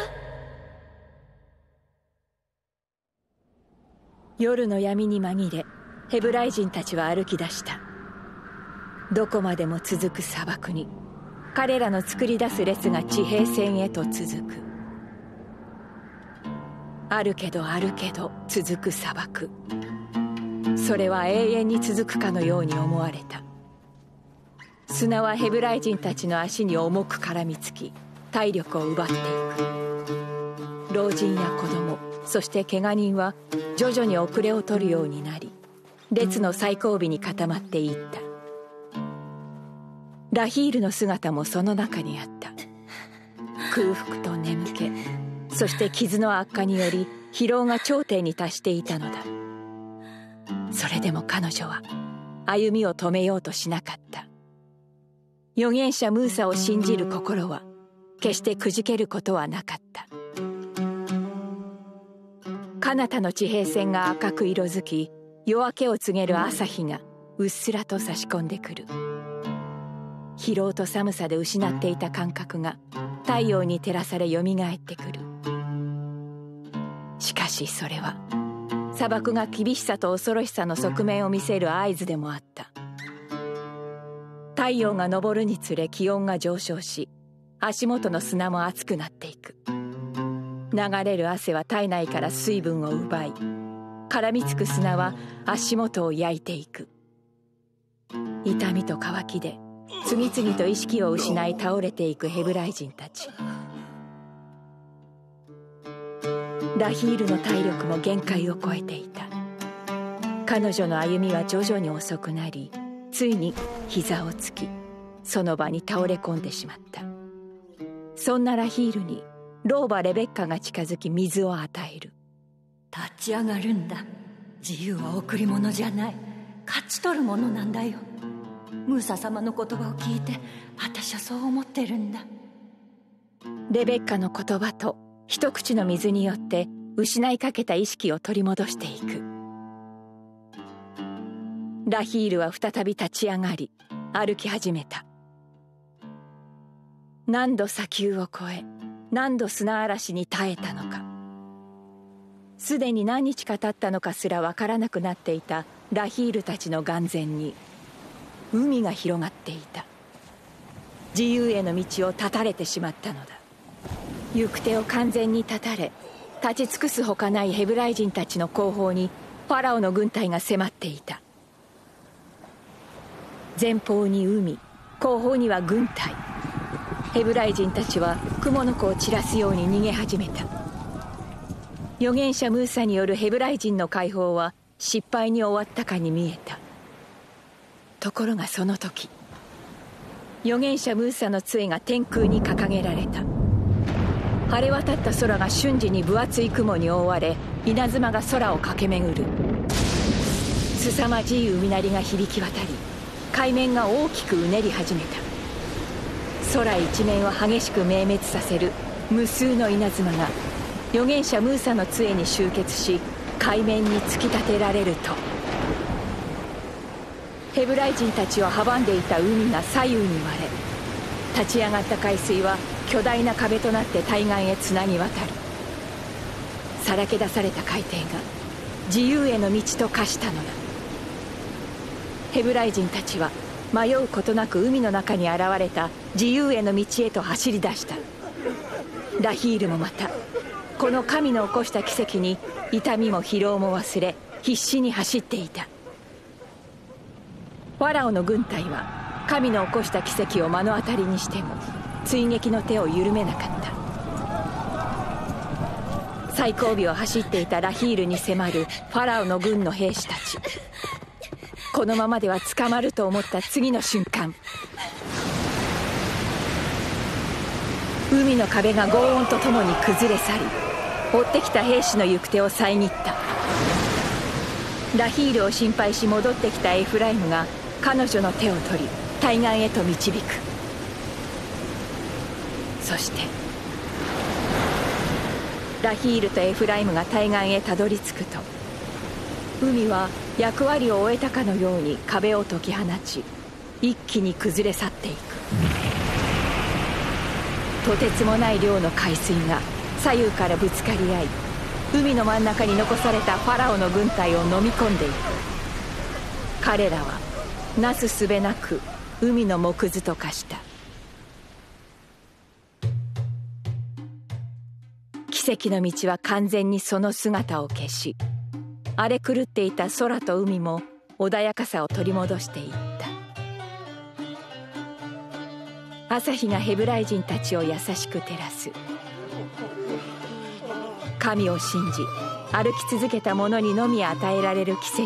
Speaker 6: 夜の闇に紛れヘブライ人たちは歩き出した。どこまでも続く砂漠に彼らの作り出す列が地平線へと続く。あるけどあるけど続く砂漠。それは永遠に続くかのように思われた。砂はヘブライ人たちの足に重く絡みつき体力を奪っていく。老人や子供、そして怪我人は徐々に遅れを取るようになり列の最後尾に固まっていった。ラヒールの姿もその中にあった。空腹と眠気、そして傷の悪化により疲労が頂点に達していたのだ。それでも彼女は歩みを止めようとしなかった。預言者ムーサを信じる心は決してくじけることはなかった。彼方の地平線が赤く色づき、夜明けを告げる朝日がうっすらと差し込んでくる。疲労と寒さで失っていた感覚が太陽に照らされよみがえってくる。しかしそれは砂漠が厳しさと恐ろしさの側面を見せる合図でもあった。太陽が昇るにつれ気温が上昇し、足元の砂も熱くなっていく。流れる汗は体内から水分を奪い、絡みつく砂は足元を焼いていく。痛みと渇きで次々と意識を失い倒れていくヘブライ人たち。ラヒールの体力も限界を超えていた。彼女の歩みは徐々に遅くなり、ついに膝をつきその場に倒れ込んでしまった。そんなラヒールに老婆レベッカが近づき水を与える。
Speaker 17: 立ち上がるんだ。自由は贈り物じゃない、勝ち取るものなんだよ。ムーサ様の言葉を聞いて私はそう思ってるんだ。
Speaker 6: レベッカの言葉と一口の水によって失いかけた意識を取り戻していく。ラヒールは再び立ち上がり歩き始めた。何度砂丘を越え、何度砂嵐に耐えたのか。すでに何日か経ったのかすらわからなくなっていたラヒールたちの眼前に海が広がっていた。自由への道を断たれてしまったのだ。行く手を完全に断たれ、立ち尽くすほかないヘブライ人たちの後方にファラオの軍隊が迫っていた。前方に海、後方には軍隊。ヘブライ人たちは蜘蛛の子を散らすように逃げ始めた。 預言者ムーサによるヘブライ人の解放は失敗に終わったかに見えた。ところがその時、預言者ムーサの杖が天空に掲げられた。晴れ渡った空が瞬時に分厚い雲に覆われ、稲妻が空を駆け巡る。凄まじい海鳴りが響き渡り、海面が大きくうねり始めた。空一面を激しく明滅させる無数の稲妻が預言者ムーサの杖に集結し、海面に突き立てられると、ヘブライ人たちを阻んでいた海が左右に割れ、立ち上がった海水は巨大な壁となって対岸へつなぎ渡る。さらけ出された海底が自由への道と化したのだ。ヘブライ人たちは迷うことなく海の中に現れた自由への道へと走り出した。ラヒールもまたこの神の起こした奇跡に痛みも疲労も忘れ、必死に走っていた。ファラオの軍隊は神の起こした奇跡を目の当たりにしても追撃の手を緩めなかった。最後尾を走っていたラヒールに迫るファラオの軍の兵士たち。このままでは捕まると思った次の瞬間、海の壁が轟音とともに崩れ去り、追ってきた兵士の行く手を遮った。ラヒールを心配し戻ってきたエフライムが彼女の手を取り対岸へと導く。そしてラヒールとエフライムが対岸へたどり着くと、海は役割を終えたかのように壁を解き放ち、一気に崩れ去っていく。とてつもない量の海水が左右からぶつかり合い、海の真ん中に残されたファラオの軍隊を飲み込んでいく。彼らはなすすべなく海の藻くずと化した。奇跡の道は完全にその姿を消し、荒れ狂っていた空と海も穏やかさを取り戻していった。朝日がヘブライ人たちを優しく照らす。神を信じ歩き続けた者にのみ与えられる奇跡。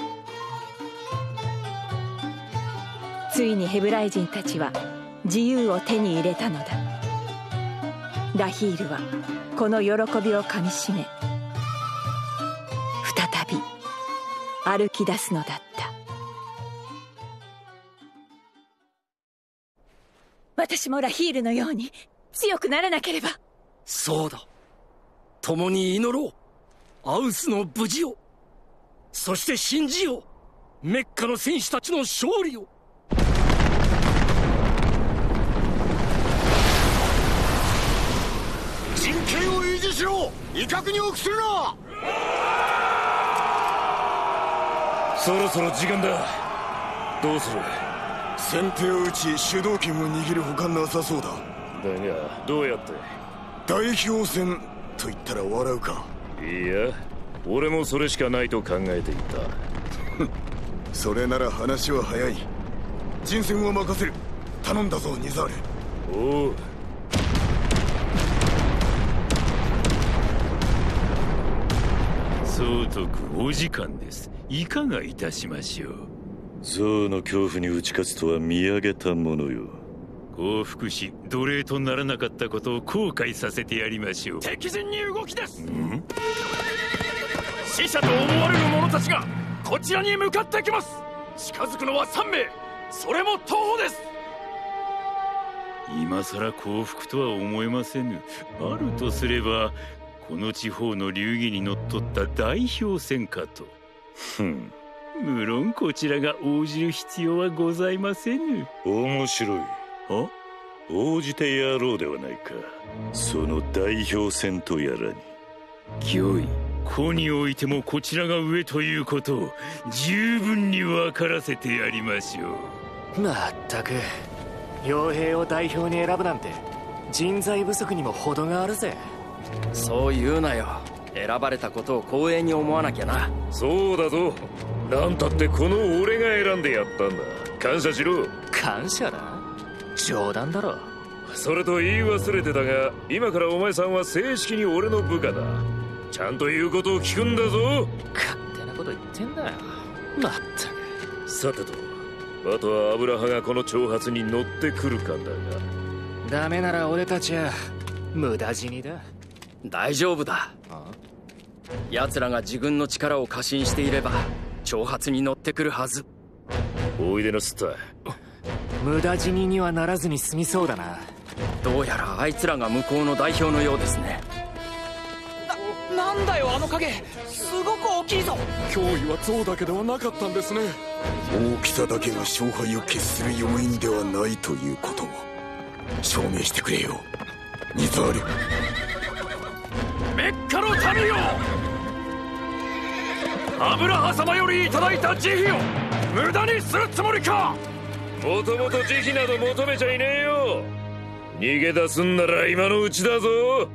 Speaker 6: ついにヘブライ人たちは自由を手に入れたのだ。ラヒールはこの喜びをかみしめ、再び歩き出すのだった。私もラヒールのように強くならなければ。
Speaker 7: そうだ、共に祈ろう。アウスの無事を、そして信じようメッカの戦士たちの勝利を。
Speaker 3: 陣形を維持しろ。威嚇に臆するな。
Speaker 1: そろそろ時間だ。どうする？
Speaker 3: 先手を打ち主導権を握るほかなさそうだ。
Speaker 1: だがどうやって？
Speaker 3: 代表戦と言ったら笑うか。
Speaker 1: いや、俺もそれしかないと考えていた。
Speaker 3: それなら話は早い。陣戦を任せる。頼んだぞニザール。
Speaker 1: おう。総督、お時間です。いかがいたしましょう。象の恐怖に打ち勝つとは見上げたものよ。降伏し奴隷とならなかったことを後悔させてやりましょう。
Speaker 11: 敵陣に動きです。死者と思われる者たちがこちらに向かってきます。近づくのは3名、それも徒歩です。
Speaker 1: 今さら降伏とは思えませぬ。あるとすればこの地方の流儀にのっとった代表戦かと。無論こちらが応じる必要はございませぬ。面白い。応じてやろうではないか。その代表戦とやらに。御意、こにおいてもこちらが上ということを十分に分からせてやりましょう。
Speaker 4: まったく傭兵を代表に選ぶなんて人材不足にも程があるぜ。
Speaker 2: そう言うなよ。選ばれたことを光栄に思わなきゃな。
Speaker 1: そうだぞ。なんたってこの俺が選んでやったんだ。感謝しろ。
Speaker 4: 感謝だ？冗談だろ。
Speaker 1: それと言い忘れてたが、今からお前さんは正式に俺の部下だ。 ちゃんと言うことを聞くんだぞ。
Speaker 4: 勝手なこと言ってんだよ。まったく。
Speaker 1: さてと、あとは油葉がこの挑発に乗ってくるかだが。
Speaker 4: ダメなら俺たちは無駄死にだ。
Speaker 2: 大丈夫だ。奴らが自軍の力を過信していれば挑発に乗ってくるはず。
Speaker 1: おいでなすった。
Speaker 4: 無駄死ににはならずに済みそうだな。
Speaker 2: どうやらあいつらが向こうの代表のようですね。
Speaker 10: なんだよあの影、すごく大きいぞ。
Speaker 11: 脅威は象だけではなかったんですね。
Speaker 3: 大きさだけが勝敗を決する要因ではないということを証明してくれよ、ニザール。
Speaker 11: メッカの民よ、油葉様よりいただいた慈悲を無駄にするつもりか。
Speaker 1: もともと慈悲など求めちゃいねえよ。逃げ出すんなら今のうちだぞ。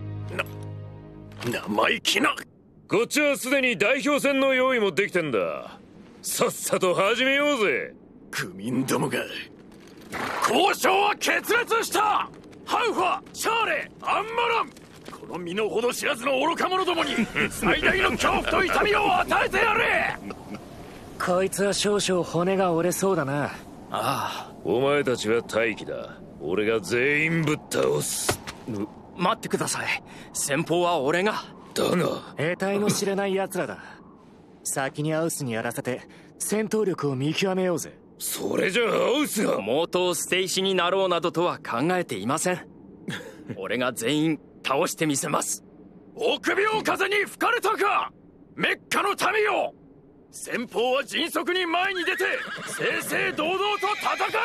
Speaker 11: 生意気な。
Speaker 1: こっちはすでに代表戦の用意もできてんだ。さっさと始めようぜ。
Speaker 11: 愚民どもが。交渉は決裂した。ハウファ、シャーレ、アンマラン、この身の程知らずの愚か者どもに最大の恐怖と痛みを与えてやれ。
Speaker 4: こいつは少々骨が折れそうだな。
Speaker 2: ああ、
Speaker 1: お前たちは待機だ。俺が全員ぶっ倒す。
Speaker 2: 待ってください。先方は俺が。
Speaker 1: だが
Speaker 4: 得体の知れない奴らだ。先にアウスにやらせて戦闘力を見極めようぜ。
Speaker 1: それじゃあアウスが
Speaker 2: 毛頭捨て石になろうなどとは考えていません。俺が全員倒してみせます。
Speaker 11: 臆病風に吹かれたか、メッカの民よ。先方は迅速に前に出て正々堂々と戦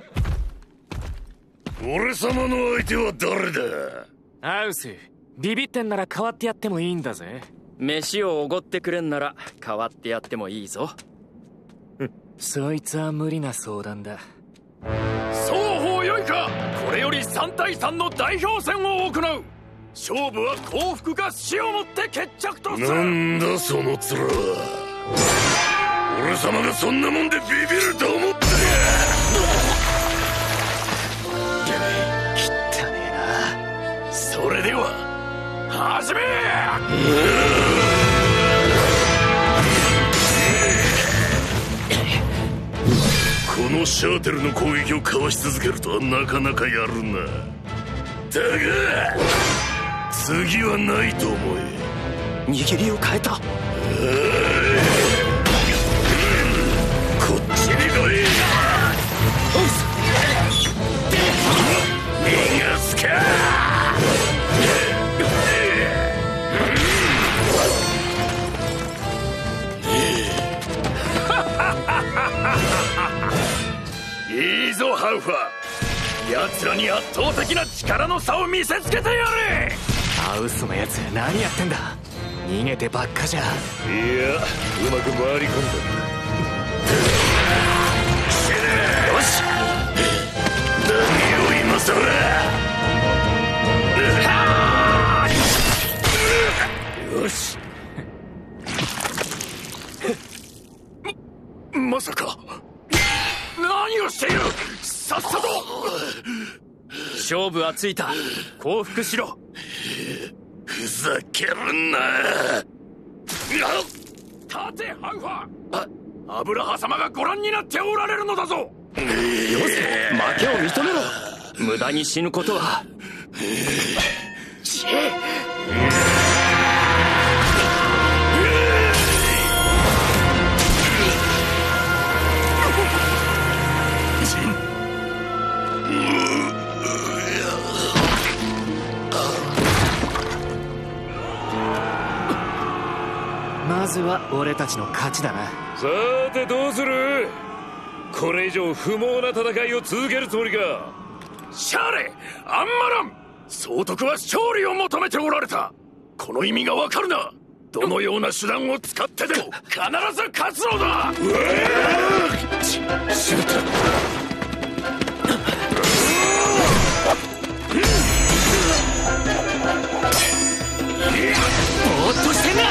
Speaker 1: え。俺様の相手は誰だ。
Speaker 4: アウス、ビビってんなら代わってやってもいいんだぜ。
Speaker 2: 飯をおごってくれんなら代わってやってもいいぞ。
Speaker 4: そいつは無理な相談だ。
Speaker 11: 双方よいか。これより3対3の代表戦を行う。勝負は幸福か死をもって決着とする。
Speaker 1: なんだその面は。俺様がそんなもんでビビると思って
Speaker 11: 汚ねえな。それでは始め。
Speaker 1: このシャーテルの攻撃をかわし続けるとはなかなかやるな。だが次はないと思え。
Speaker 2: 握りを変えた。
Speaker 1: こっちに来い。逃がすか。
Speaker 11: いいぞハウファ、奴らに圧倒的な力の差を見せつけてやれ。
Speaker 4: アウスのやつ何やってんだ。逃げてばっかじゃ。
Speaker 1: いや、うまく回り込んだ。
Speaker 11: よし、
Speaker 1: 何を今さら。
Speaker 11: よし。まさか。何をしている。さっさと。
Speaker 2: 勝負はついた。降伏しろ。
Speaker 1: ふざけるな。
Speaker 11: 立てハウファ。油葉様がご覧になっておられるのだぞ。よ
Speaker 2: せ、負けを認めろ。無駄に死ぬことは。
Speaker 4: まずは俺たちの勝ちだな。
Speaker 1: さてどうする。これ以上不毛な戦いを続けるつもりか。
Speaker 11: シャーレ、アンマラン、総督は勝利を求めておられた。この意味がわかるな。どのような手段を使ってでも必ず勝つのだ。
Speaker 1: しまった。
Speaker 11: ぼーっとしてんな。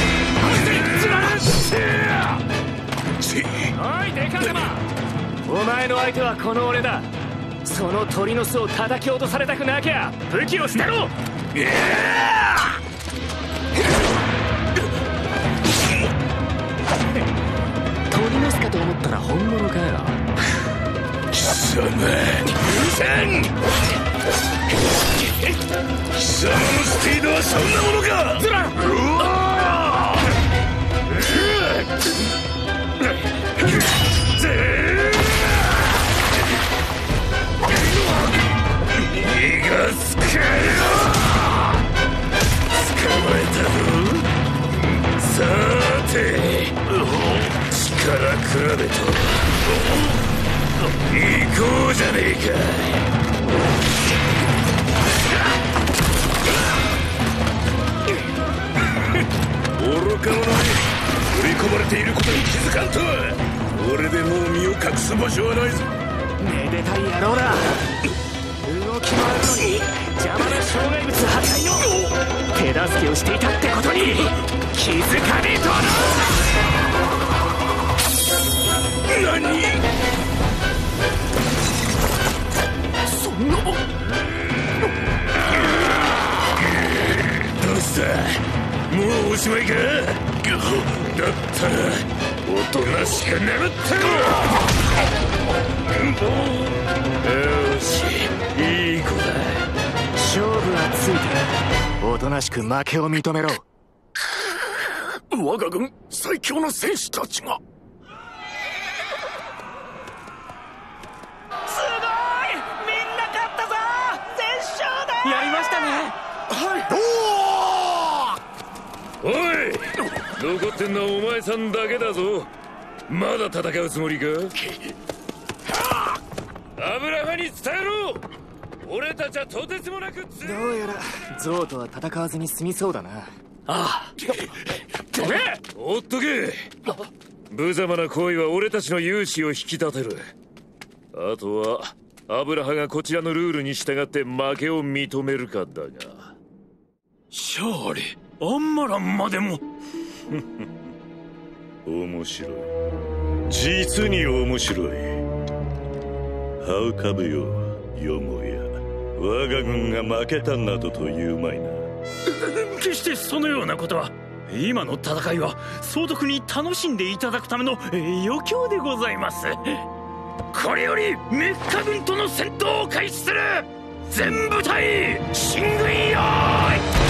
Speaker 4: おいデカ様、お前の相手はこの俺だ。その鳥の巣を叩き落とされたくなきゃ武器を捨てろ。 鳥の巣かと思ったら本物かよ。
Speaker 1: 貴様うせん。貴様のスピードはそんなものか。ずらうわ逃がすかよ。捕まえたぞ。さーて力比べと行こうじゃねえか。愚か者に取り込まれていることに気づかんとは。俺でもう身を隠す場所はないぞ。
Speaker 4: めでたい野郎だ。動き回るのに邪魔な障害物破壊の手助けをしていたってことに気づかねえとな。
Speaker 1: 何
Speaker 4: そんなもん。
Speaker 1: どうした、もうおしまいか。だったらおとなしく眠ってろ。よし、いい子だ。
Speaker 4: 勝負はついてる。おとなしく負けを認めろ。
Speaker 11: 我が軍最強の戦士たちが。
Speaker 10: すごい、みんな勝ったぞ。全勝だ。やりましたね。
Speaker 1: おい、残ってんのはお前さんだけだぞ。まだ戦うつもりか。油派に伝えろ。俺たちはとてつもなく
Speaker 4: どうやらゾウとは戦わずに済みそうだな。
Speaker 1: ああ、おっとけ。無様な行為は俺たちの勇姿を引き立てる。あとは油派がこちらのルールに従って負けを認めるかだが。
Speaker 11: シャーレ、アンマランまでも。
Speaker 14: 面白い、実に面白い。ハウカブよ、よもや我が軍が負けたなどというまいな。
Speaker 11: 決してそのようなことは。今の戦いは総督に楽しんでいただくための余興でございます。これよりメッカ軍との戦闘を開始する。全部隊進軍よーい。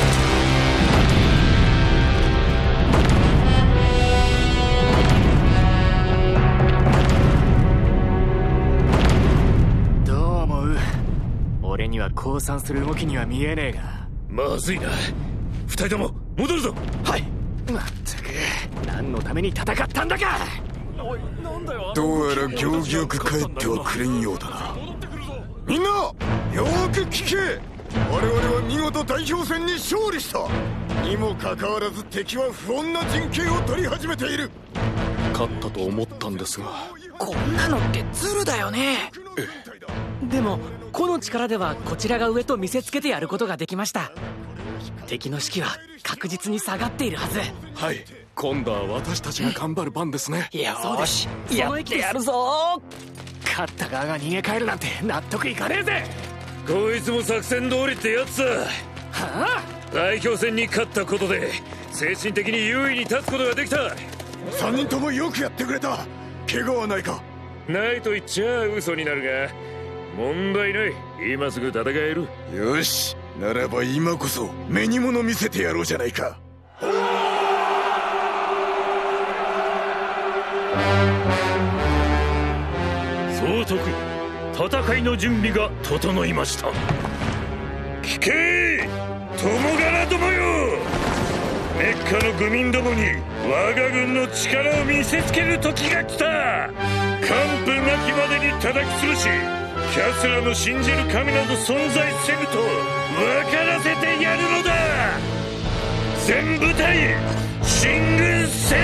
Speaker 4: 俺には降参する動きには見えねえが。
Speaker 1: まずいな。二人とも戻るぞ。
Speaker 4: はい。まったく何のために戦ったんだか。
Speaker 3: おい、なんだよ。どうやら行儀よく帰ってはくれんようだな。みんなよーく聞け。我々は見事代表戦に勝利したにもかかわらず、敵は不穏な陣形を取り始めている。
Speaker 12: 勝ったと思ったんですが、
Speaker 10: こんなのってズルだよね。でも個の力ではこちらが上と見せつけてやることができました。敵の士気は確実に下がっているはず。
Speaker 12: はい、今度は私たちが頑張る番ですね。
Speaker 10: よし、やってやるぞ。
Speaker 4: 勝った側が逃げ帰るなんて納得いかねえぜ。
Speaker 1: こいつも作戦通りってやつだ。はあ、代表戦に勝ったことで精神的に優位に立つことができた。
Speaker 3: 3人ともよくやってくれた。怪我はないか。
Speaker 1: ないと言っちゃ嘘になるが、問題ない。今すぐ戦える。
Speaker 3: よし、ならば今こそ目に物見せてやろうじゃないか。
Speaker 11: 総督、戦いの準備が整いました。
Speaker 1: 聞け、友柄どもよ。メッカの愚民どもに我が軍の力を見せつける時が来た。完膚なきまでに叩き潰し、奴らの信じる神など存在せぬと分からせてやるのだ。全部隊進軍せよ。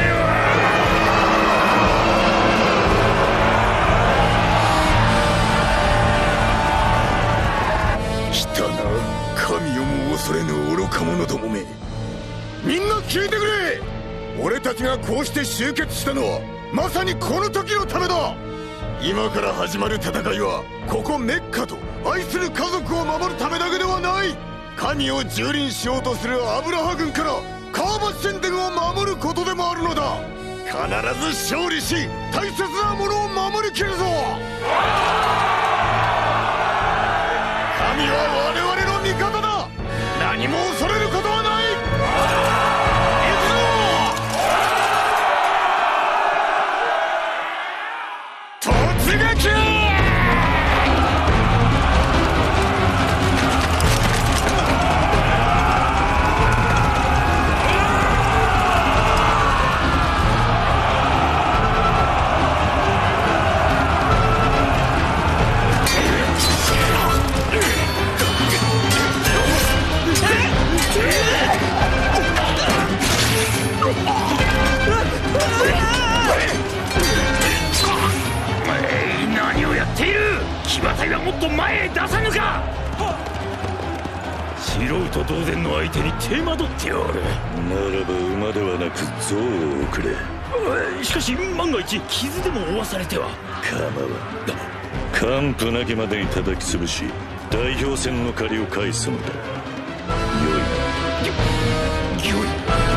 Speaker 3: 来たな、神をも恐れぬ愚か者どもめ。みんな聞いてくれ。俺たちがこうして集結したのはまさにこの時のためだ。今から始まる戦いはここメッカと愛する家族を守るためだけではない。神を蹂躙しようとするアブラハ軍からカーバス宣伝を守ることでもあるのだ。 ず勝利し大切なものを守りきるぞ。神は我々の味方だ。何も恐れることはない。行くぞ。突撃。
Speaker 11: 何をやっている。騎馬隊はもっと前へ出さぬか。素人同然の相手に手間取っておる。
Speaker 14: ならば馬ではなく象を送れ。
Speaker 11: しかし万が一傷でも負わされては。
Speaker 14: 構わん。完膚なきまでに叩き潰し代表戦の借りを返すのだ。よい。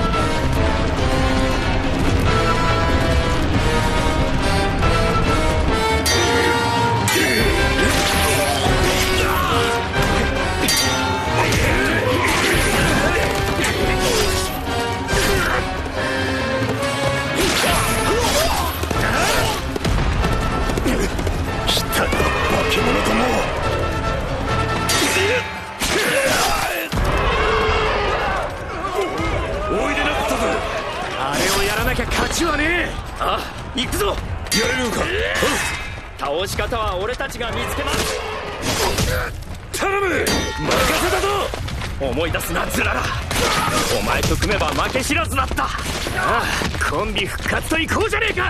Speaker 11: 勝ちはねえ。あ、行くぞ。やれるのか。
Speaker 2: 倒し方は俺たちが見つけます。
Speaker 11: 頼む。任せたぞ。
Speaker 2: 思い出すなズララ。お前と組めば負け知らずだった。あ
Speaker 11: あ、コンビ復活といこうじゃねえか。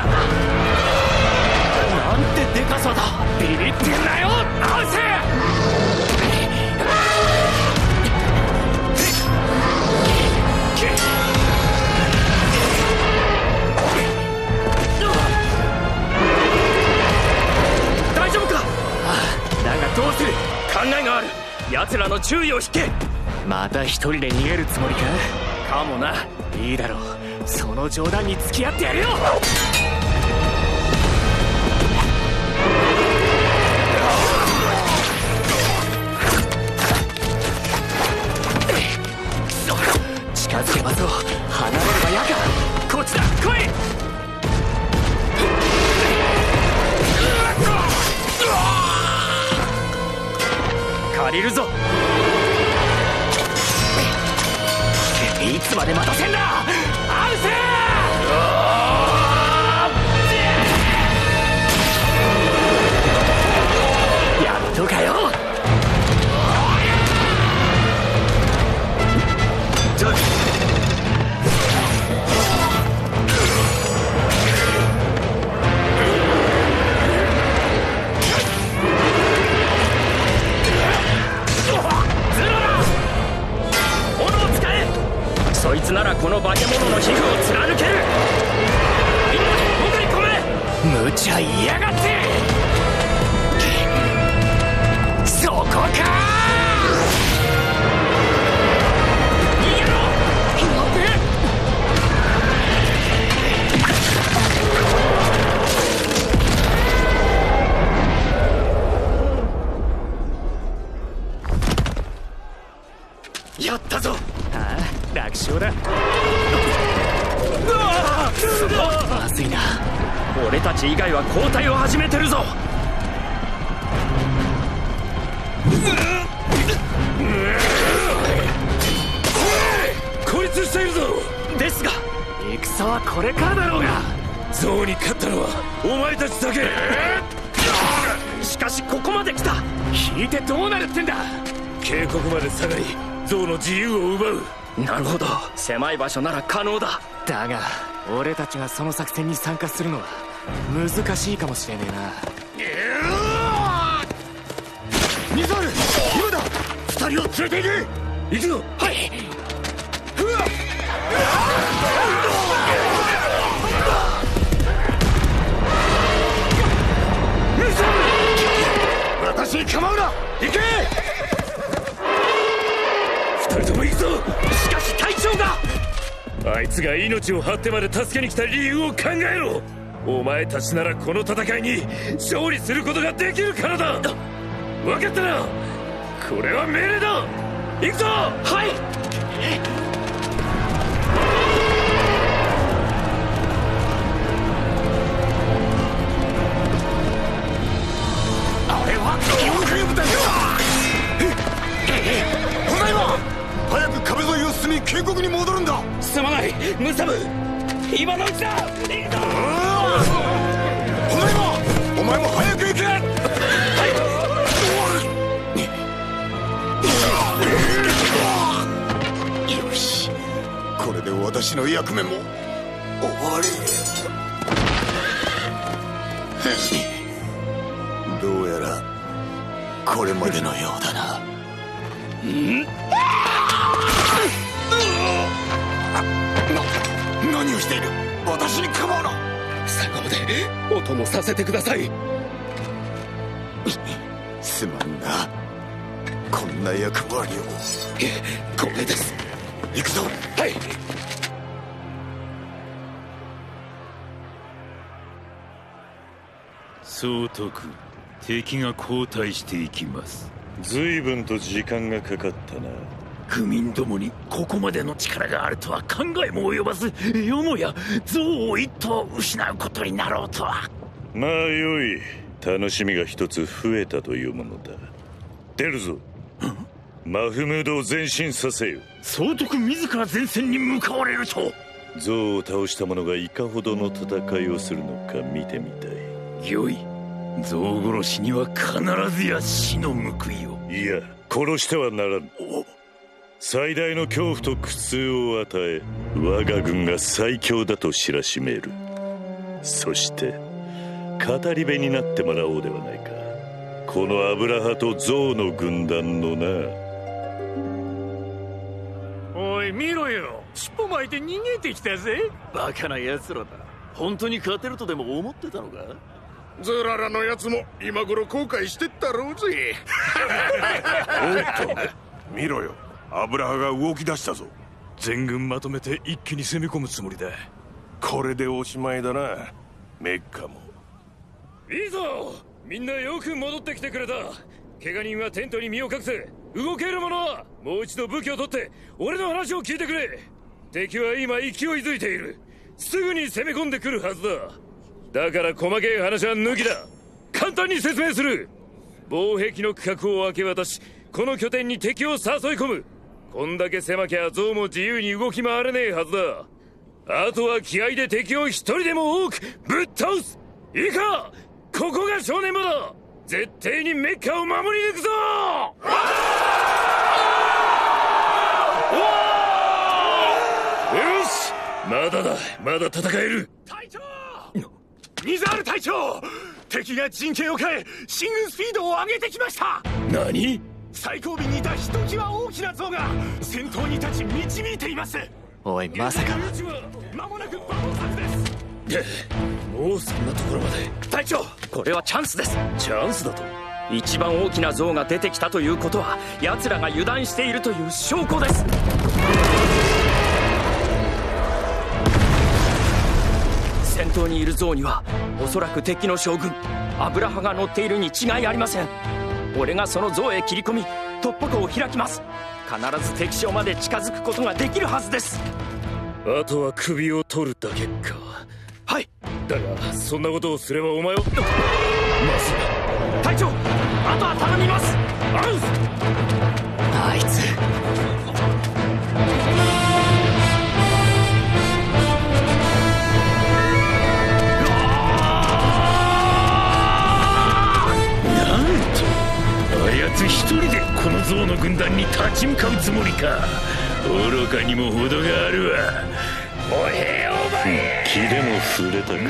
Speaker 2: なんてでかさだ。
Speaker 11: ビビってんなよ。直せ。
Speaker 2: どうする。考えがある。奴らの注意を引け。
Speaker 4: また一人で逃げるつもりか。
Speaker 2: かもな。
Speaker 4: いいだろう、その冗談に付き合ってやるよ。近づけばぞ。離れればやか。
Speaker 2: こっちだ。来い。借りるぞ。
Speaker 4: いつまで待たせんだ。アウセー。やっとかよ。
Speaker 2: そいつならこの化け物の皮膚を貫ける。みんな僕に込め。
Speaker 4: 無茶言いやがって。そこか。
Speaker 11: 逃げろ。
Speaker 2: やったぞ。
Speaker 4: ああ、楽勝だ。まずいな。
Speaker 2: 俺たち以外は交代を始めてるぞ。
Speaker 11: 孤立しているぞ。
Speaker 2: ですが
Speaker 4: 戦はこれからだろうが。
Speaker 11: 象に勝ったのはお前たちだけ。
Speaker 2: しかしここまで来た。
Speaker 4: 引いてどうなるってんだ。
Speaker 11: 渓谷まで下がり象の自由を奪う。
Speaker 2: なるほど、狭い場所なら可能だ。
Speaker 4: だが俺たちがその作戦に参加するのは難しいかもしれねえな。
Speaker 3: ミサール、今だ。二人を連れて行け。
Speaker 11: 行くぞ。
Speaker 4: はい。
Speaker 3: 私に構うな。行け。
Speaker 11: 二人とも行くぞ。
Speaker 2: しかし隊長が。
Speaker 11: あいつ
Speaker 1: 奴が命を張ってまで助けに来た理由を考えろ。お前たちならこの戦いに勝利することができるからだ。分かったな。これは命令だ。行くぞ。はい。
Speaker 3: あれは4回部隊だ。お前は早く壁沿いを進み渓谷に戻るんだ。
Speaker 9: すまないムサブ、今のうちだ。行くぞ。
Speaker 3: お前も早く行け。よし、これで私の役目も終わり。どうやらこれまでのようだな。何をしている。私に構うな。
Speaker 9: 最後までお供させてください。
Speaker 3: すまんな、こんな役割を。
Speaker 9: 光栄です。
Speaker 3: 行くぞ。
Speaker 9: はい。
Speaker 1: 総督、敵が後退していきます。随分と時間がかかったな。
Speaker 11: 愚民どもにここまでの力があるとは考えも及ばず、よもや象を一頭失うことになろうとは。
Speaker 1: まあよい、楽しみが一つ増えたというものだ。出るぞ。マフムードを前進させよ。
Speaker 11: 総督自ら前線に向かわれると。
Speaker 1: 象を倒した者がいかほどの戦いをするのか見てみたい。
Speaker 11: よい、象殺しには必ずや死の報いを。
Speaker 1: いや、殺してはならん。最大の恐怖と苦痛を与え、我が軍が最強だと知らしめる。そして語り部になってもらおうではないか、このアブラハと象の軍団のな。
Speaker 11: おい見ろよ、尻尾巻いて逃げてきたぜ。
Speaker 15: バカな奴らだ。本当に勝てるとでも思ってたのか。
Speaker 12: ズララのやつも今頃後悔してったろうぜ。おっと見ろよ、アブラハが動き出したぞ。
Speaker 11: 全軍まとめて一気に攻め込むつもりだ。
Speaker 12: これでおしまいだな、メッカも。
Speaker 1: いいぞ、みんなよく戻ってきてくれた。怪我人はテントに身を隠せ。動ける者はもう一度武器を取って俺の話を聞いてくれ。敵は今勢いづいている。すぐに攻め込んでくるはずだ。だから細けい話は抜きだ。簡単に説明する。防壁の区画を明け渡し、この拠点に敵を誘い込む。こんだけ狭きゃ象も自由に動き回れねえはずだ。あとは気合で敵を一人でも多くぶっ倒す。いいか、ここが正念場だ。絶対にメッカを守り抜くぞ。よし、まだだ、まだ戦える。
Speaker 11: 隊長、ニザール隊長、敵が陣形を変え進軍スピードを上げてきました。
Speaker 1: 何？
Speaker 11: 最後尾にいたひときわ大きな象が先頭に立ち導いています。
Speaker 4: おい、まさか。
Speaker 11: 間もなく馬王さんです。
Speaker 1: もうそんなところまで。
Speaker 2: 隊長、これはチャンスです。
Speaker 1: チャンスだと？
Speaker 2: 一番大きな象が出てきたということは、奴らが油断しているという証拠です。先頭にいる象にはおそらく敵の将軍アブラハが乗っているに違いありません。俺がその象へ切り込み突破口を開きます。必ず敵将まで近づくことができるはずです。
Speaker 1: あとは首を取るだけか。
Speaker 2: はい。
Speaker 1: だがそんなことをすればお前をまずい。
Speaker 2: 隊長、あとは頼みます。
Speaker 4: あいつ
Speaker 11: 一人でこの象の軍団に立ち向かうつもりか。愚かにも程があるわ。おへお前、
Speaker 1: 気でも触れたか。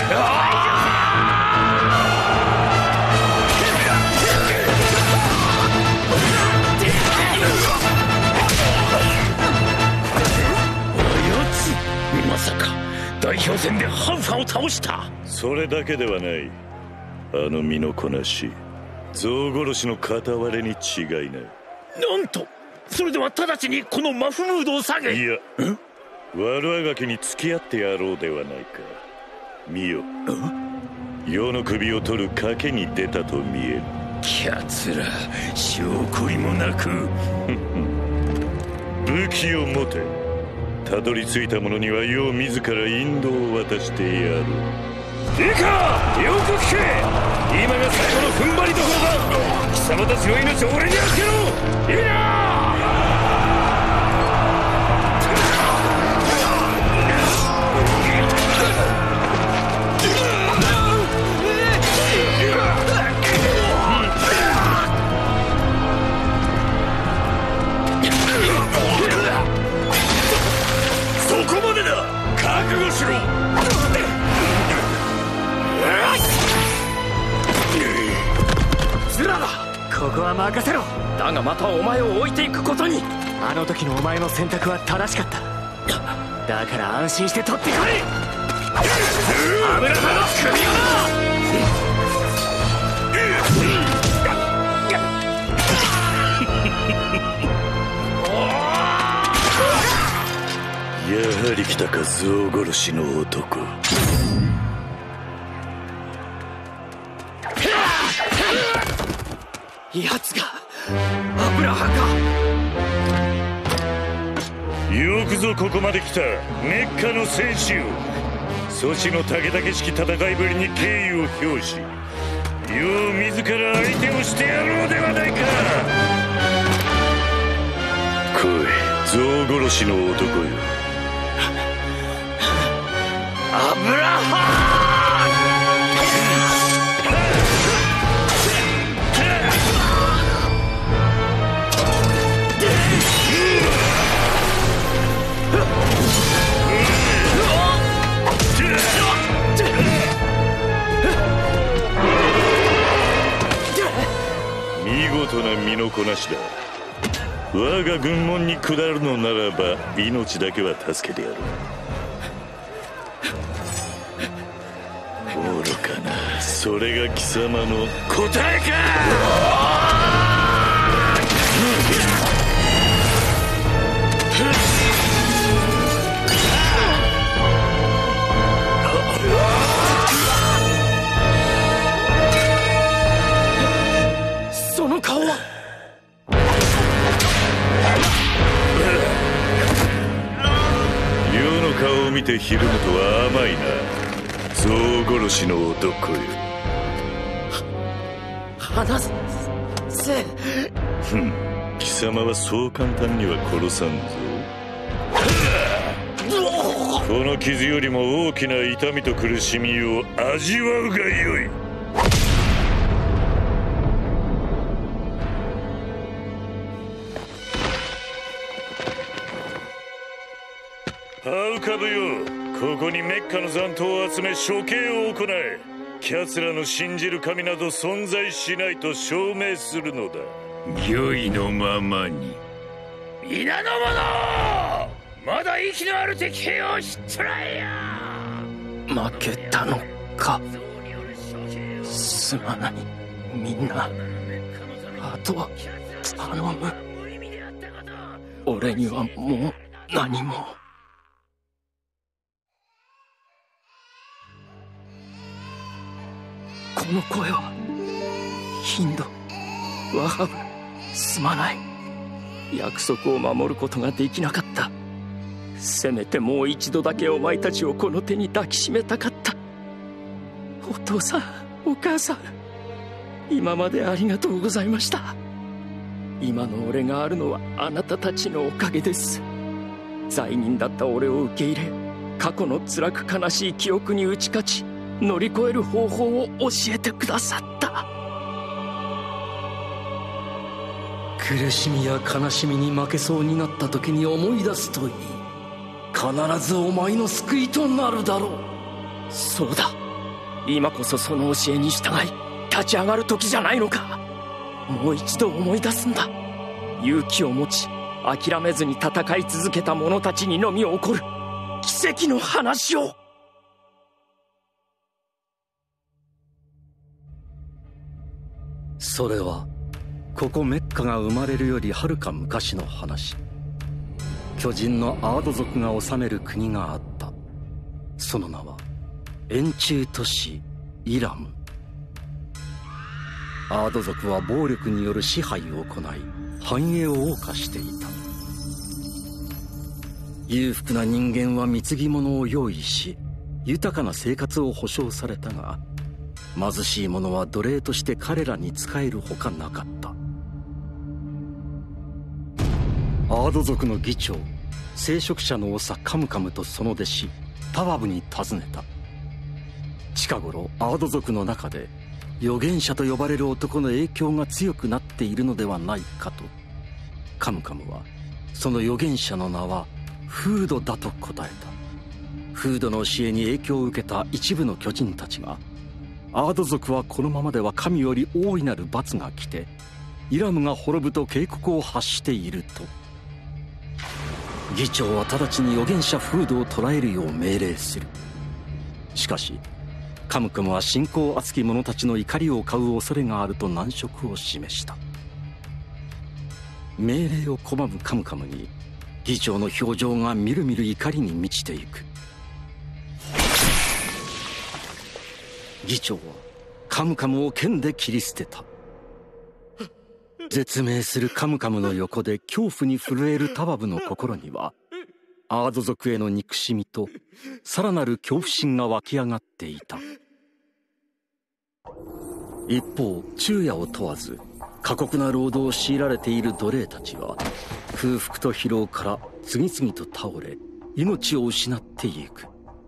Speaker 11: まさか代表戦でハウファを倒した。
Speaker 1: それだけではない。あの身のこなし、象殺しの片割れに違いない。
Speaker 11: なんと、それでは直ちにこのマフムードを下げ。
Speaker 1: いや、 悪あがきに付き合ってやろうではないか。見よ、世の首を取る賭けに出たと見える。
Speaker 14: キャツら証拠りもなく
Speaker 1: 武器を持て。たどり着いた者には世自ら引導を渡してやる。
Speaker 11: いいか、よく聞け。今が最後の踏ん張りどころだ。貴様たちの命を俺に預けろ。いいな。
Speaker 14: そこまでだ。覚悟しろ。
Speaker 10: ズラだ。ここは任せろ。だがまたお前を置いていくことに。あの時のお前の選択は正しかった。だから安心して取ってこい。アブラハの首をな。
Speaker 1: やはり来たか、象殺しの男。
Speaker 10: 奴がアブラハ
Speaker 1: か。よくぞここまで来た、メッカの戦士よ。阻止のたけたけしき戦いぶりに敬意を表し、世自ら相手をしてやろうではないか。来い、象殺しの男よ。
Speaker 10: アブラハ
Speaker 1: 見事な身のこなしだ。我が軍門に下るのならば命だけは助けてやる。愚かな、それが貴様の答えか。
Speaker 10: その顔は。
Speaker 1: 世の顔を見てひるむとは甘いな、象殺しの男よ。
Speaker 10: 離せ。
Speaker 1: 貴様はそう簡単には殺さんぞ。この傷よりも大きな痛みと苦しみを味わうがよい。ハウカブよ、ここにメッカの残党を集め処刑を行え。奴らの信じる神など存在しないと証明するのだ。
Speaker 14: 御意のままに。皆の者、まだ息のある敵兵をひっつらえや。
Speaker 10: 負けたのか。すまない、みんな。あとは頼む。俺にはもう何も。この声はヒンド、ワハブ、すまない。約束を守ることができなかった。せめてもう一度だけお前たちをこの手に抱きしめたかった。お父さん、お母さん、今までありがとうございました。今の俺があるのはあなたたちのおかげです。罪人だった俺を受け入れ、過去の辛く悲しい記憶に打ち勝ち、乗り越える方法を教えてくださった。
Speaker 7: 苦しみや悲しみに負けそうになった時に思い出すといい。必ずお前の救いとなるだろう。
Speaker 10: そうだ、今こそその教えに従い立ち上がる時じゃないのか。もう一度思い出すんだ。勇気を持ち諦めずに戦い続けた者たちにのみ起こる奇跡の話を。
Speaker 7: それはここメッカが生まれるよりはるか昔の話。 巨人のアード族が治める国があった。その名は円柱都市イラム。アード族は暴力による支配を行い繁栄を謳歌していた。裕福な人間は貢ぎ物を用意し豊かな生活を保障されたが、貧しい者は奴隷として彼らに仕えるほかなかった。アード族の議長、聖職者の長カムカムとその弟子タワブに尋ねた。近頃アード族の中で預言者と呼ばれる男の影響が強くなっているのではないかと。カムカムはその預言者の名はフードだと答えた。フードの教えに影響を受けた一部の巨人たちが、アード族はこのままでは神より大いなる罰が来てイラムが滅ぶと警告を発していると。議長は直ちに預言者フードを捕らえるよう命令する。しかしカムカムは信仰厚き者たちの怒りを買う恐れがあると難色を示した。命令を拒むカムカムに議長の表情がみるみる怒りに満ちていく。議長はカムカムを剣で切り捨てた。絶命するカムカムの横で恐怖に震えるタワブの心には、アード族への憎しみとさらなる恐怖心が湧き上がっていた。一方、昼夜を問わず過酷な労働を強いられている奴隷たちは空腹と疲労から次々と倒れ命を失っていく。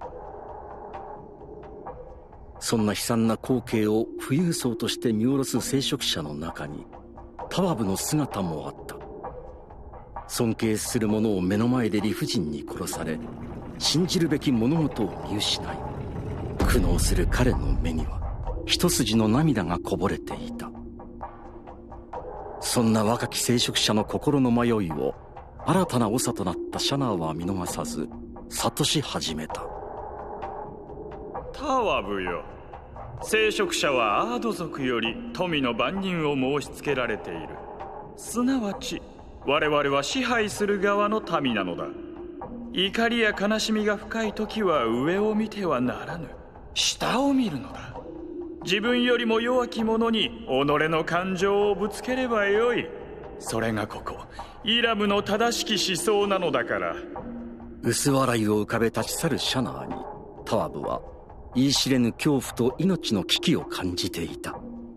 Speaker 7: そんな悲惨な光景を富裕層として見下ろす聖職者の中にタワブの姿もあった。尊敬する者を目の前で理不尽に殺され、信じるべき物事を見失い、苦悩する彼の目には一筋の涙がこぼれていた。そんな若き聖職者の心の迷いを新たな長となったシャナーは見逃さず諭し始めた。
Speaker 18: タワブよ、聖職者はアード族より富の番人を申し付けられている。すなわち我々は支配する側の民なのだ。怒りや悲しみが深い時は上を見てはならぬ、下を見るのだ。自分よりも弱き者に己の感情をぶつければよい。それがここイラムの正しき思想なのだから。
Speaker 7: 薄笑いを浮かべ立ち去るシャナーにタワブは言い知れぬ恐怖と命の危機を感じていた。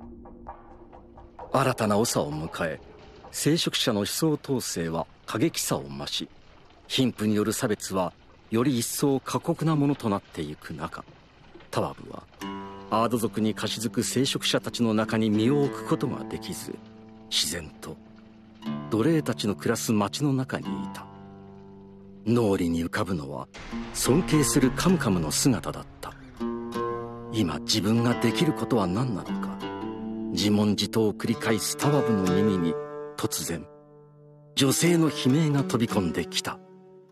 Speaker 7: 新たな長を迎え、聖職者の思想統制は過激さを増し、貧富による差別はより一層過酷なものとなっていく中、タワブはアード族に貸し付く聖職者たちの中に身を置くことができず、自然と奴隷たちの暮らす町の中にいた。脳裏に浮かぶのは尊敬するカムカムの姿だった。今自分ができることは何なのか、自問自答を繰り返すタワブの耳に突然女性の悲鳴が飛び込んできた。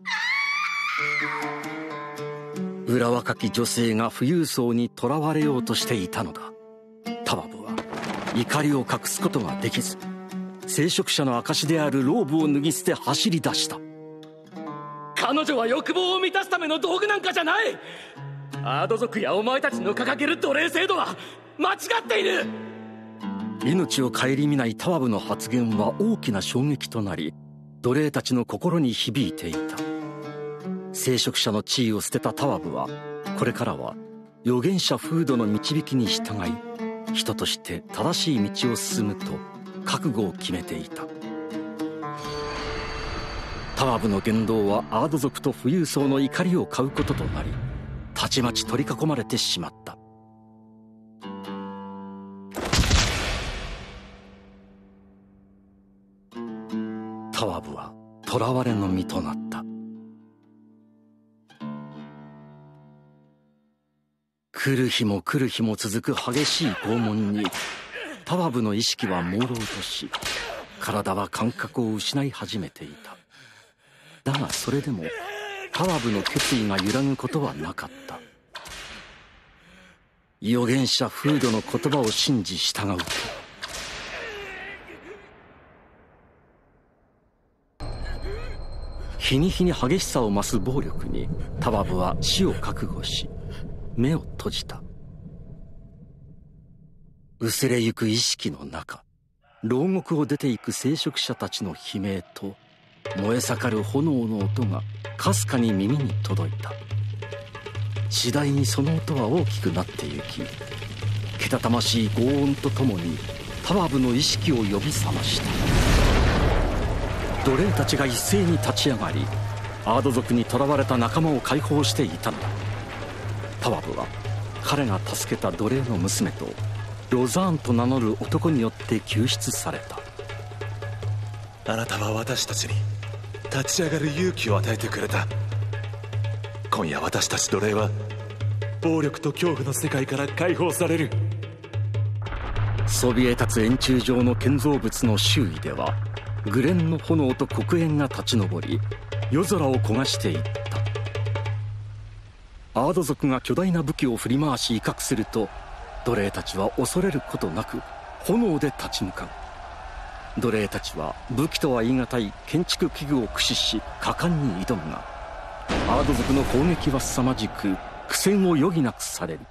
Speaker 7: 裏若き女性が富裕層に囚われようとしていたのだ。タワブは怒りを隠すことができず、聖職者の証であるローブを脱ぎ捨て走り出した。
Speaker 10: 彼女は欲望を満たすための道具なんかじゃない。アード族やお前たちの掲げる奴隷制度は間違っている。
Speaker 7: 命を顧みないタワブの発言は大きな衝撃となり、奴隷たちの心に響いていた。聖職者の地位を捨てたタワブはこれからは預言者フードの導きに従い、人として正しい道を進むと覚悟を決めていた。タワブの言動はアード族と富裕層の怒りを買うこととなり、たちまち取り囲まれてしまった。タワブは囚われの身となった。来る日も来る日も続く激しい拷問にタワブの意識は朦朧とし、体は感覚を失い始めていた。だがそれでもタワブの決意が揺らぐことはなかった。預言者フードの言葉を信じ従うと、 日に日に激しさを増す暴力にタワブは死を覚悟し目を閉じた。薄れゆく意識の中、牢獄を出ていく聖職者たちの悲鳴と燃え盛る炎の音がかすかに耳に届いた。次第にその音は大きくなってゆき、けたたましい轟音とともにタワブの意識を呼び覚ました。奴隷たちが一斉に立ち上がり、アード族に囚われた仲間を解放していたのだ。タワブは彼が助けた奴隷の娘とロザーンと名乗る男によって救出された。
Speaker 19: あなたは私たちに立ち上がる勇気を与えてくれた。今夜私たち奴隷は暴力と恐怖の世界から解放される。
Speaker 7: そびえ立つ円柱状の建造物の周囲ではグレンの炎と黒煙が立ち上り、夜空を焦がしていった。アード族が巨大な武器を振り回し威嚇すると、奴隷たちは恐れることなく炎で立ち向かう。奴隷たちは武器とは言い難い建築器具を駆使し果敢に挑むが、アード族の攻撃は凄まじく苦戦を余儀なくされる。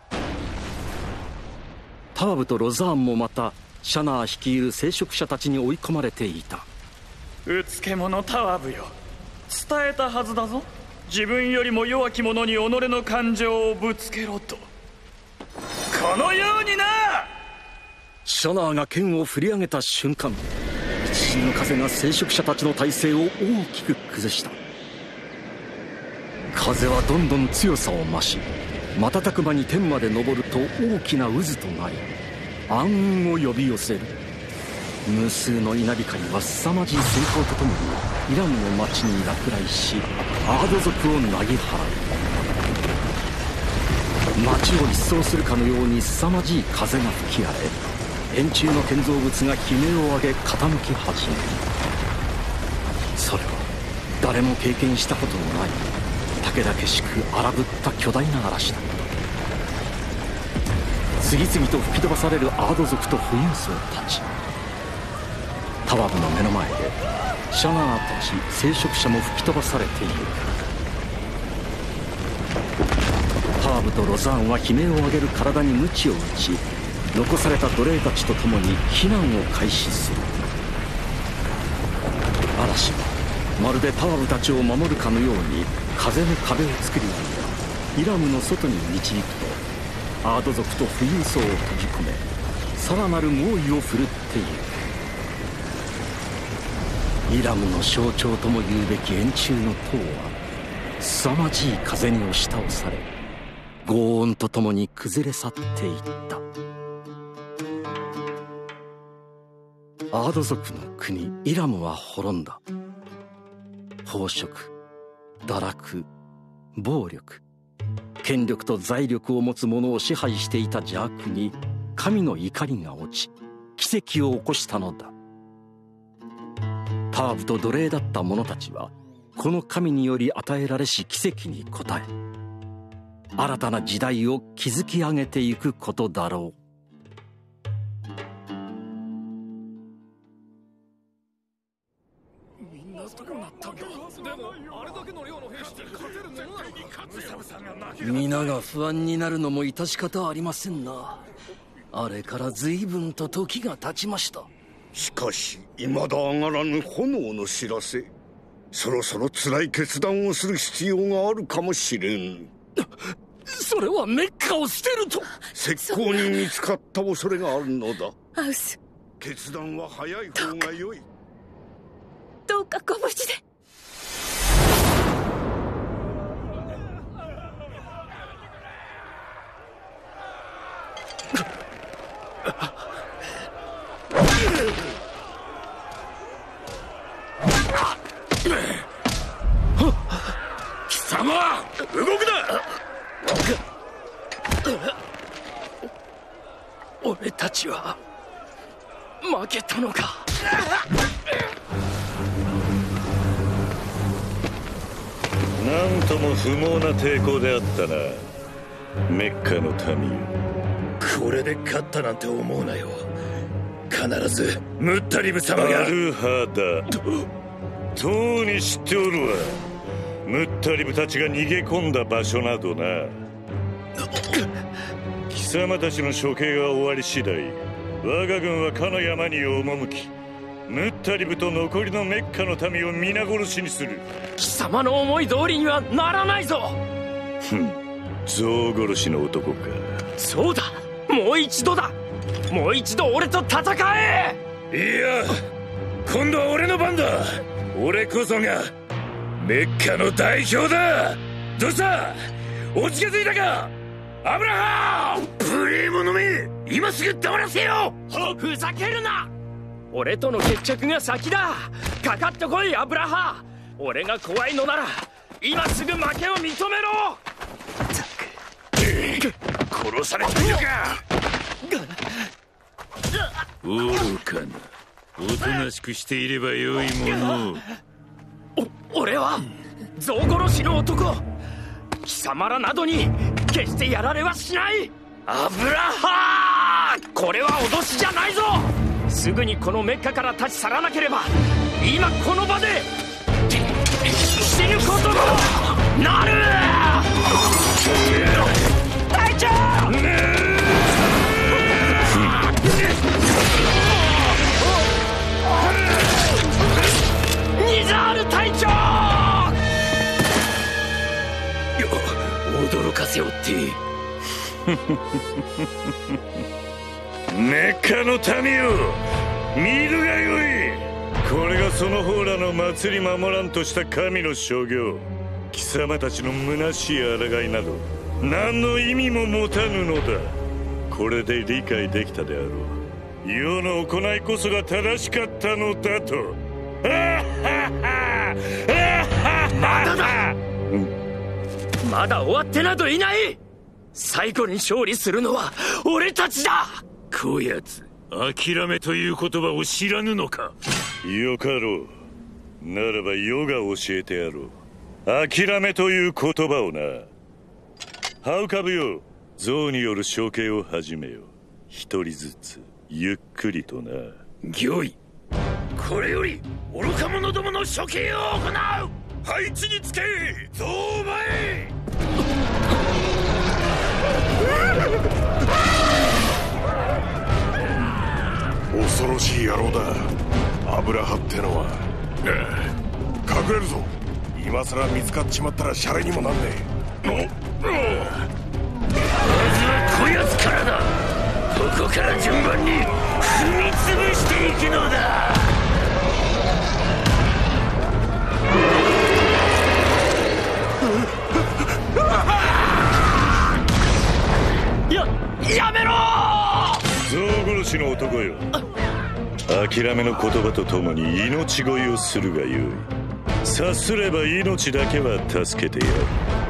Speaker 7: タワブとロザーンもまたシャナー率いる聖職者たちに追い込まれていた。
Speaker 18: うつけ者タワブよ、伝えたはずだぞ。自分よりも弱き者に己の感情をぶつけろと。このようにな。
Speaker 7: シャナーが剣を振り上げた瞬間、一陣の風が聖職者たちの体勢を大きく崩した。風はどんどん強さを増し、瞬く間に天まで昇ると大きな渦となり暗雲を呼び寄せる。無数の稲光は凄まじい閃光とともにイラムの町に落雷し、アード族をなぎ払う。町を一掃するかのように凄まじい風が吹き荒れ、円柱の建造物が悲鳴を上げ傾き始める。それは誰も経験したことのない武々しく荒ぶった巨大な嵐だった。次々と吹き飛ばされるアード族と富裕層たち。タワブの目の前でシャナーたち聖職者も吹き飛ばされている。タワブとロザーンは悲鳴を上げる体に鞭を打ち、残された奴隷たちと共に避難を開始する。嵐はまるでタワブたちを守るかのように風の壁を作りながらイラムの外に導くと、アード族と富裕層を閉じ込め、さらなる猛威を振るっている。イラムの象徴とも言うべき円柱の塔は凄まじい風に押し倒され、轟音とともに崩れ去っていった。アード族の国イラムは滅んだ。飽食、堕落、暴力、権力と財力を持つ者を支配していた邪悪に神の怒りが落ち、奇跡を起こしたのだ。タワブと奴隷だった者たちはこの神により与えられし奇跡に応え、新たな時代を築き上げていくことだろう。皆が不安になるのも致し方ありませんな。あれから随分と時が経ちました。
Speaker 5: しかし未だ上がらぬ炎の知らせ。そろそろ辛い決断をする必要があるかもしれん。
Speaker 7: それはメッカを捨てると。
Speaker 5: 石膏に見つかった恐れがあるのだ。
Speaker 6: アウス、
Speaker 5: 決断は早い方が良い。
Speaker 6: どうかご無事で。
Speaker 11: 貴様、動く
Speaker 7: な。俺たちは負けたのか。
Speaker 1: なんとも不毛な抵抗であったな、メッカの民よ。
Speaker 11: これで勝ったなんて思うなよ。必ずムッタリブ様が。
Speaker 1: アルハダ、 とうに知っておるわ。ムッタリブたちが逃げ込んだ場所などな。貴様たちの処刑が終わり次第、我が軍はかの山に赴き、ムッタリブと残りのメッカの民を皆殺しにする。
Speaker 10: 貴様の思い通りにはならないぞ。
Speaker 1: 象殺しの男か。
Speaker 10: そうだ、もう一度だ。もう一度俺と戦え。
Speaker 14: いや、今度は俺の番だ。俺こそがメッカの代表だ。どうした、落ち着いたかアブラハム。無礼者め、今すぐ黙らせよ。
Speaker 10: ふざけるな。俺との決着が先だ。かかってこいアブラハ。俺が怖いのなら今すぐ負けを認めろ。
Speaker 14: 殺されているか。
Speaker 1: 愚かな。おとなしくしていればよいもの。
Speaker 10: 俺は象殺しの男。貴様らなどに決してやられはしない。アブラハー、これは脅しじゃないぞ。すぐにこのメッカから立ち去らなければ今この場で死ぬことになる。隊長、ニザール隊長。
Speaker 14: 驚かせおって
Speaker 1: メッカの民よ、見るがよい。これがその方らの祭り守らんとした神の所業。貴様たちの虚しい抗いなど何の意味も持たぬのだ。これで理解できたであろう。世の行いこそが正しかったのだと。
Speaker 10: まだだ。まだ終わってなどいない。最後に勝利するのは俺たちだ。
Speaker 1: こやつ、諦めという言葉を知らぬのか。よかろう。ならば世が教えてやろう。諦めという言葉をな。ハウカブよ、象による処刑を始めよ。一人ずつゆっくりとな。
Speaker 14: 御意。これより愚か者どもの処刑を行う。配置につけ、象前。
Speaker 12: 恐ろしい野郎だ、アブラハってのは。隠れるぞ。今さら見つかっちまったらシャレにもなんねえ。
Speaker 14: まずはこやつからだ。ここから順番に踏み潰していくのだ。
Speaker 10: やめろ。
Speaker 1: 象殺しの男よ、諦めの言葉とともに命乞いをするがよい。さすれば命だけは助けてやる。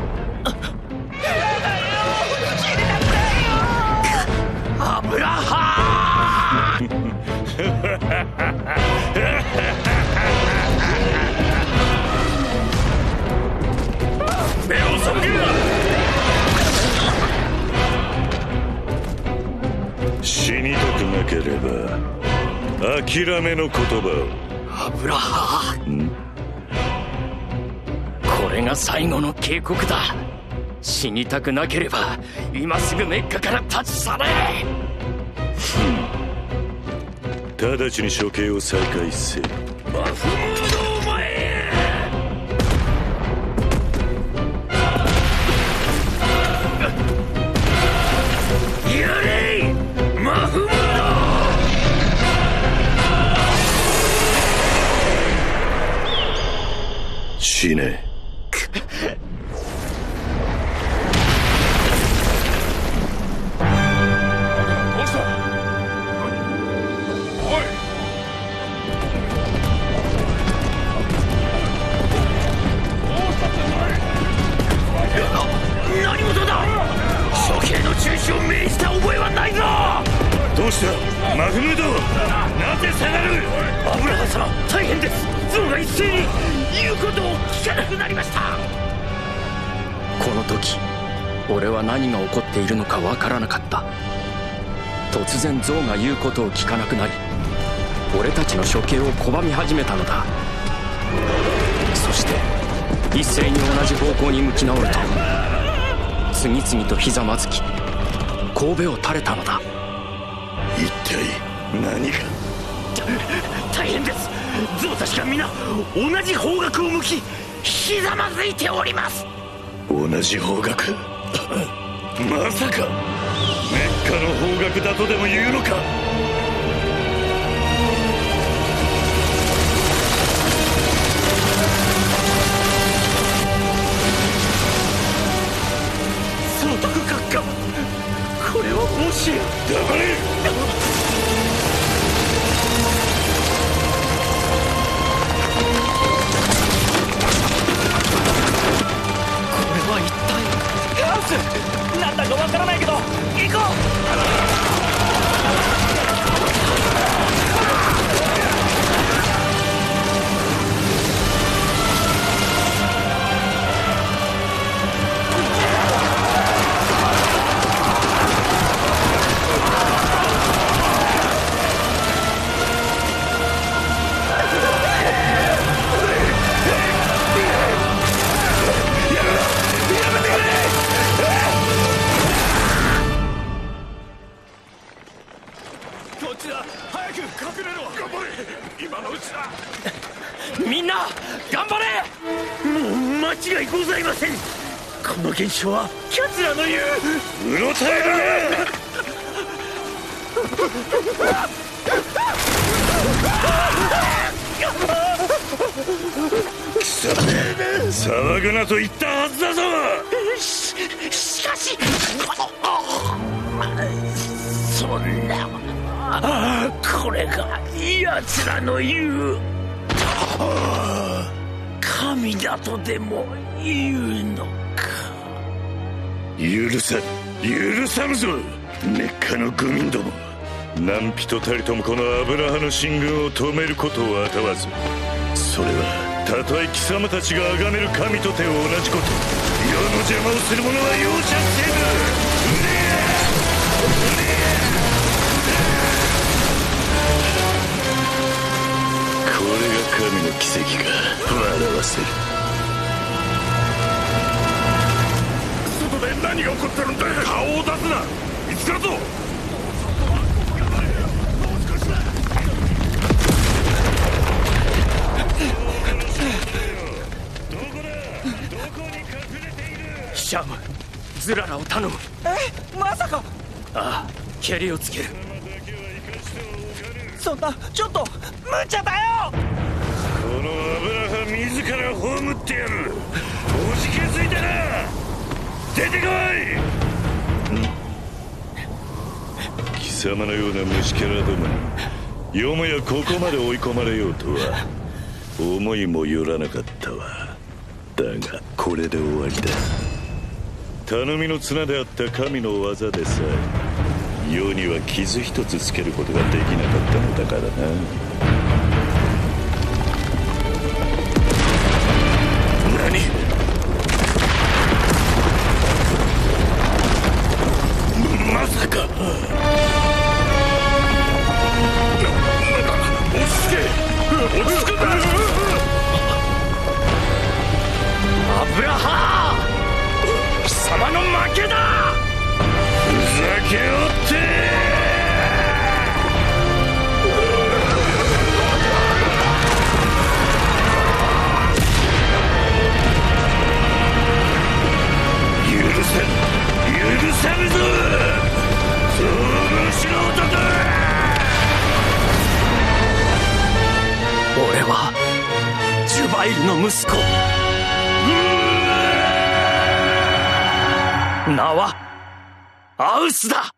Speaker 10: アブラハー
Speaker 14: 目を背けるな。
Speaker 1: 死にたくなければ諦めの言葉を。
Speaker 10: アブラハー、これが最後の警告だ。死にたくなければ今すぐメッカから立ち去れ。
Speaker 1: 直ちに処刑を再開せ。
Speaker 14: マフムードお前。やれマフムード。
Speaker 1: 死ね。
Speaker 14: 何事だ。処刑の中止を命じた覚えはないぞ。
Speaker 1: どうしたマフムード、なぜ下がる。
Speaker 14: アブラハ様、大変です。象が一斉に言うことを聞かなくなりました。
Speaker 2: この時俺は何が起こっているのかわからなかった。突然象が言うことを聞かなくなり、俺たちの処刑を拒み始めたのだ。 そして一斉に同じ方向に向き直ると次々とひざまずき頭を垂れたのだ。
Speaker 1: 一体何が。
Speaker 10: 大変です。象たちが皆同じ方角を向きひざまずいております。
Speaker 1: 同じ方角まさかメッカの方角だとでも言うのか。
Speaker 10: 総督閣下、これはもしや。
Speaker 1: 黙れ。
Speaker 10: ハウス、なんだかわからないけど行こう。みんな頑張れ。もう間違いございません。この現象は奴らの言う。
Speaker 1: うろたえるな。貴様騒ぐなと言ったはずだぞ。
Speaker 10: しかしそんな、これが奴らの言う神だとでも言うのか。
Speaker 1: 許さぬぞメッカの愚民ども。何人たりともこのアブラハの進軍を止めることをあたわず、それはたとえ貴様たちが崇める神とて同じこと。世の邪魔をする者は容赦せぬ。これが神の奇跡か。笑わせる。
Speaker 11: 外で何が起こってるんだ。顔を出すな。見つかるぞ。
Speaker 10: シャム、ズララを頼む。
Speaker 20: まさか。
Speaker 10: ああ、蹴りをつける。
Speaker 20: そんな、ちょっと無茶だよ。
Speaker 1: このアブラハ自ら葬ってやる。おじけづいたな。出てこい。貴様のような虫キャラどもによもやここまで追い込まれようとは思いもよらなかったわ。だがこれで終わりだ。頼みの綱であった神の技でさえ世には傷一つつけることができなかったのだからな。何？まさか。落ち着け。落ち着くんだ。
Speaker 10: アブラハー、貴様の負けだ。
Speaker 1: ふざけおって許さぬぞその素人だ。
Speaker 10: 俺はジュバイルの息子。名はアウスだ。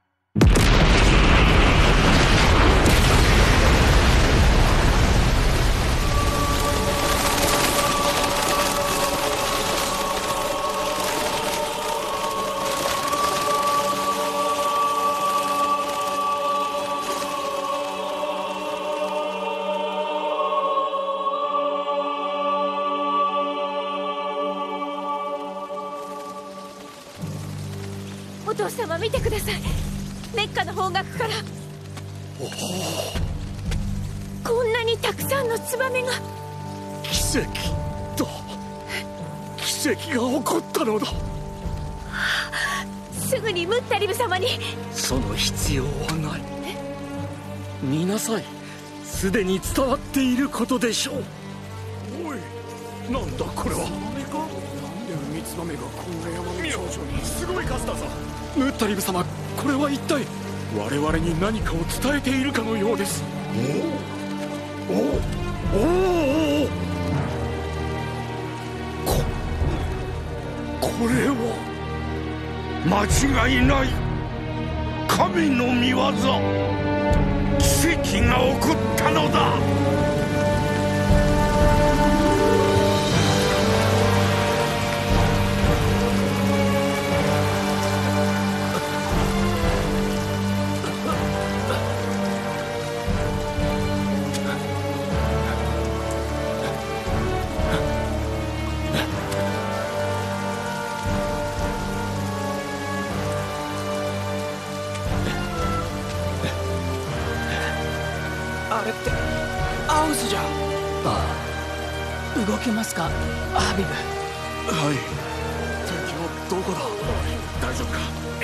Speaker 6: お父様見てください。メッカの方角からこんなにたくさんのツバメが。
Speaker 10: 貴
Speaker 7: 奇跡だ。奇跡が起こったのだ。
Speaker 6: すぐにムッタリブ様に。
Speaker 7: その必要はない。見なさい、すでに伝わっていることでしょう。
Speaker 11: おい、なんだこれは。なんでミツバメがこんな山の頂上に。すごい数だぞ。ムッタリブ様、これは一体。我々に何かを伝えているかのようです。
Speaker 5: おおこれは間違いない。神の御業、奇跡が起こったのだ。
Speaker 20: あれってアウスじゃ。ああ、動けますかハビブ。
Speaker 11: はい。敵はどこだ。大丈夫か。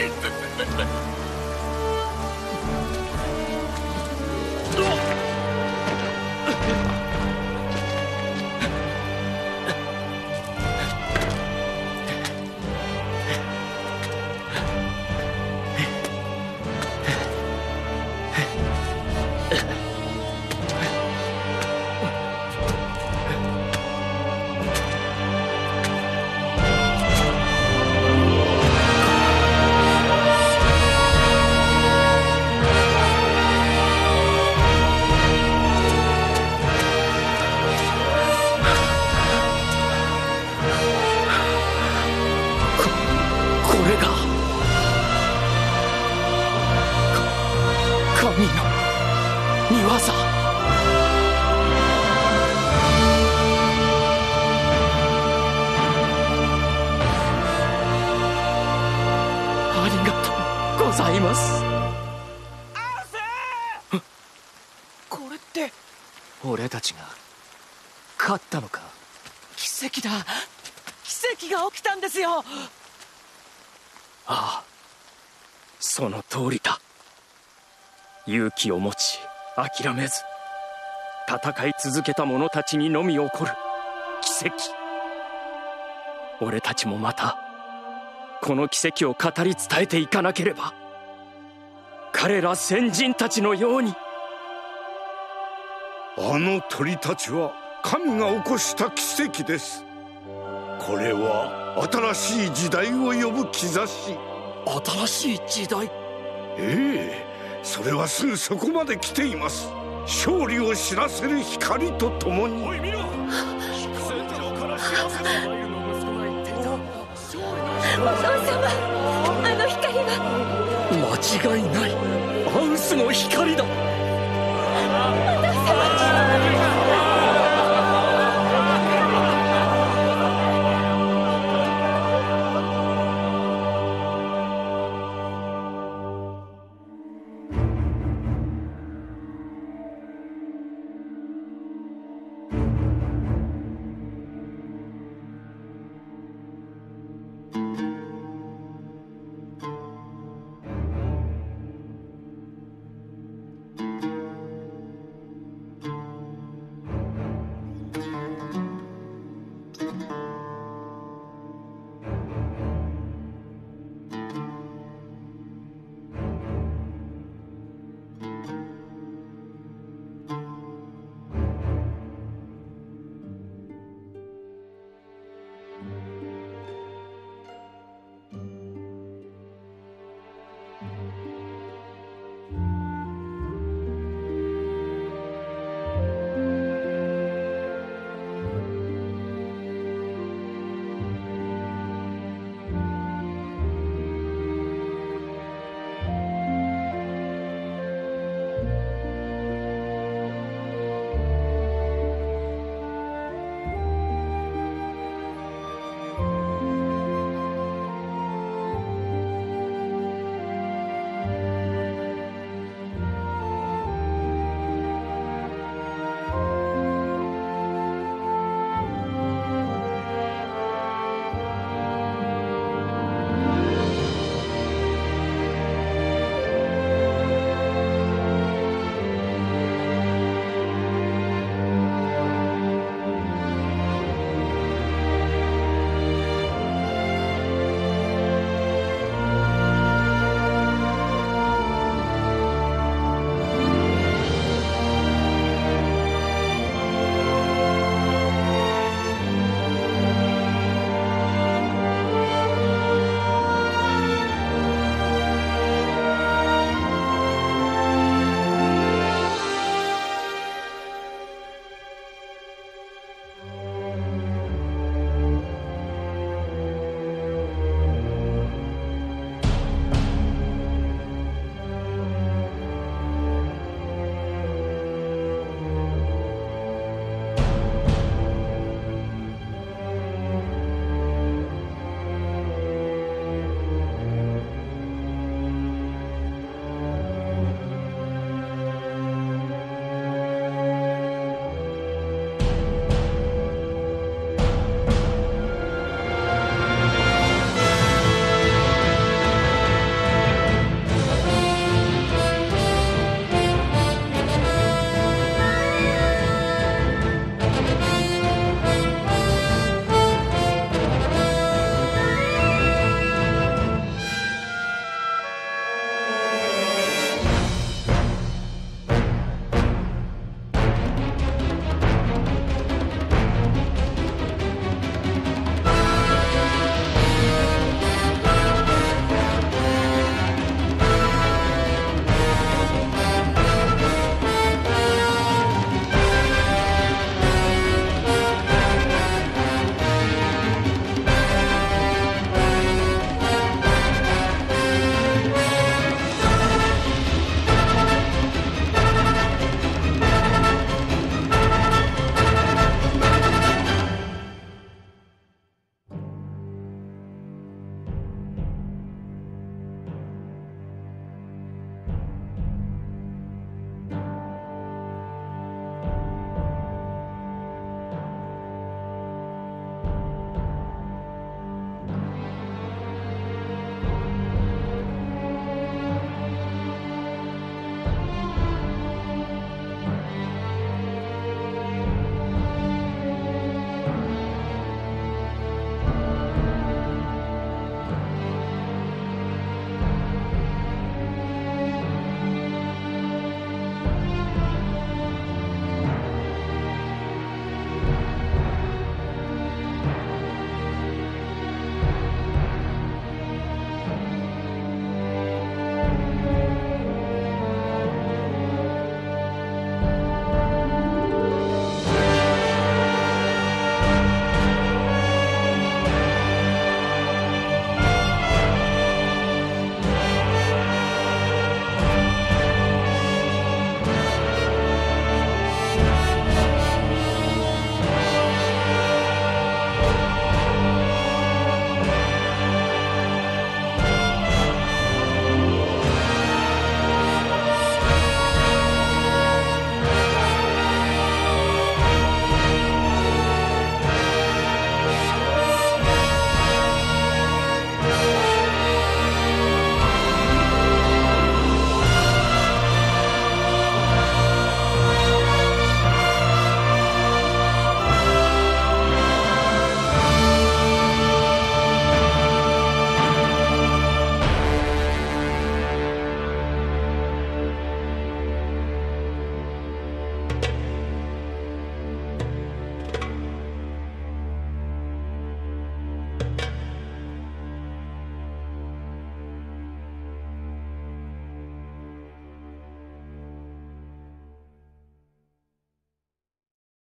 Speaker 20: 俺たちが勝ったのか。奇跡だ。奇跡が起きたんですよ。
Speaker 2: ああ、その通りだ。勇気を持ち諦めず戦い続けた者たちにのみ起こる奇跡。俺たちもまたこの奇跡を語り伝えていかなければ、彼ら先人たちのように。
Speaker 5: あの鳥たちは神が起こした奇跡です。これは新しい時代を呼ぶ兆し。
Speaker 7: 新しい時代？
Speaker 5: ええ、それはすぐそこまで来ています。勝利を知らせる光とともに。おい見ろ、戦場から知らせだ。
Speaker 6: お父様、あの光は。
Speaker 7: 間違いない、アウスの光だ。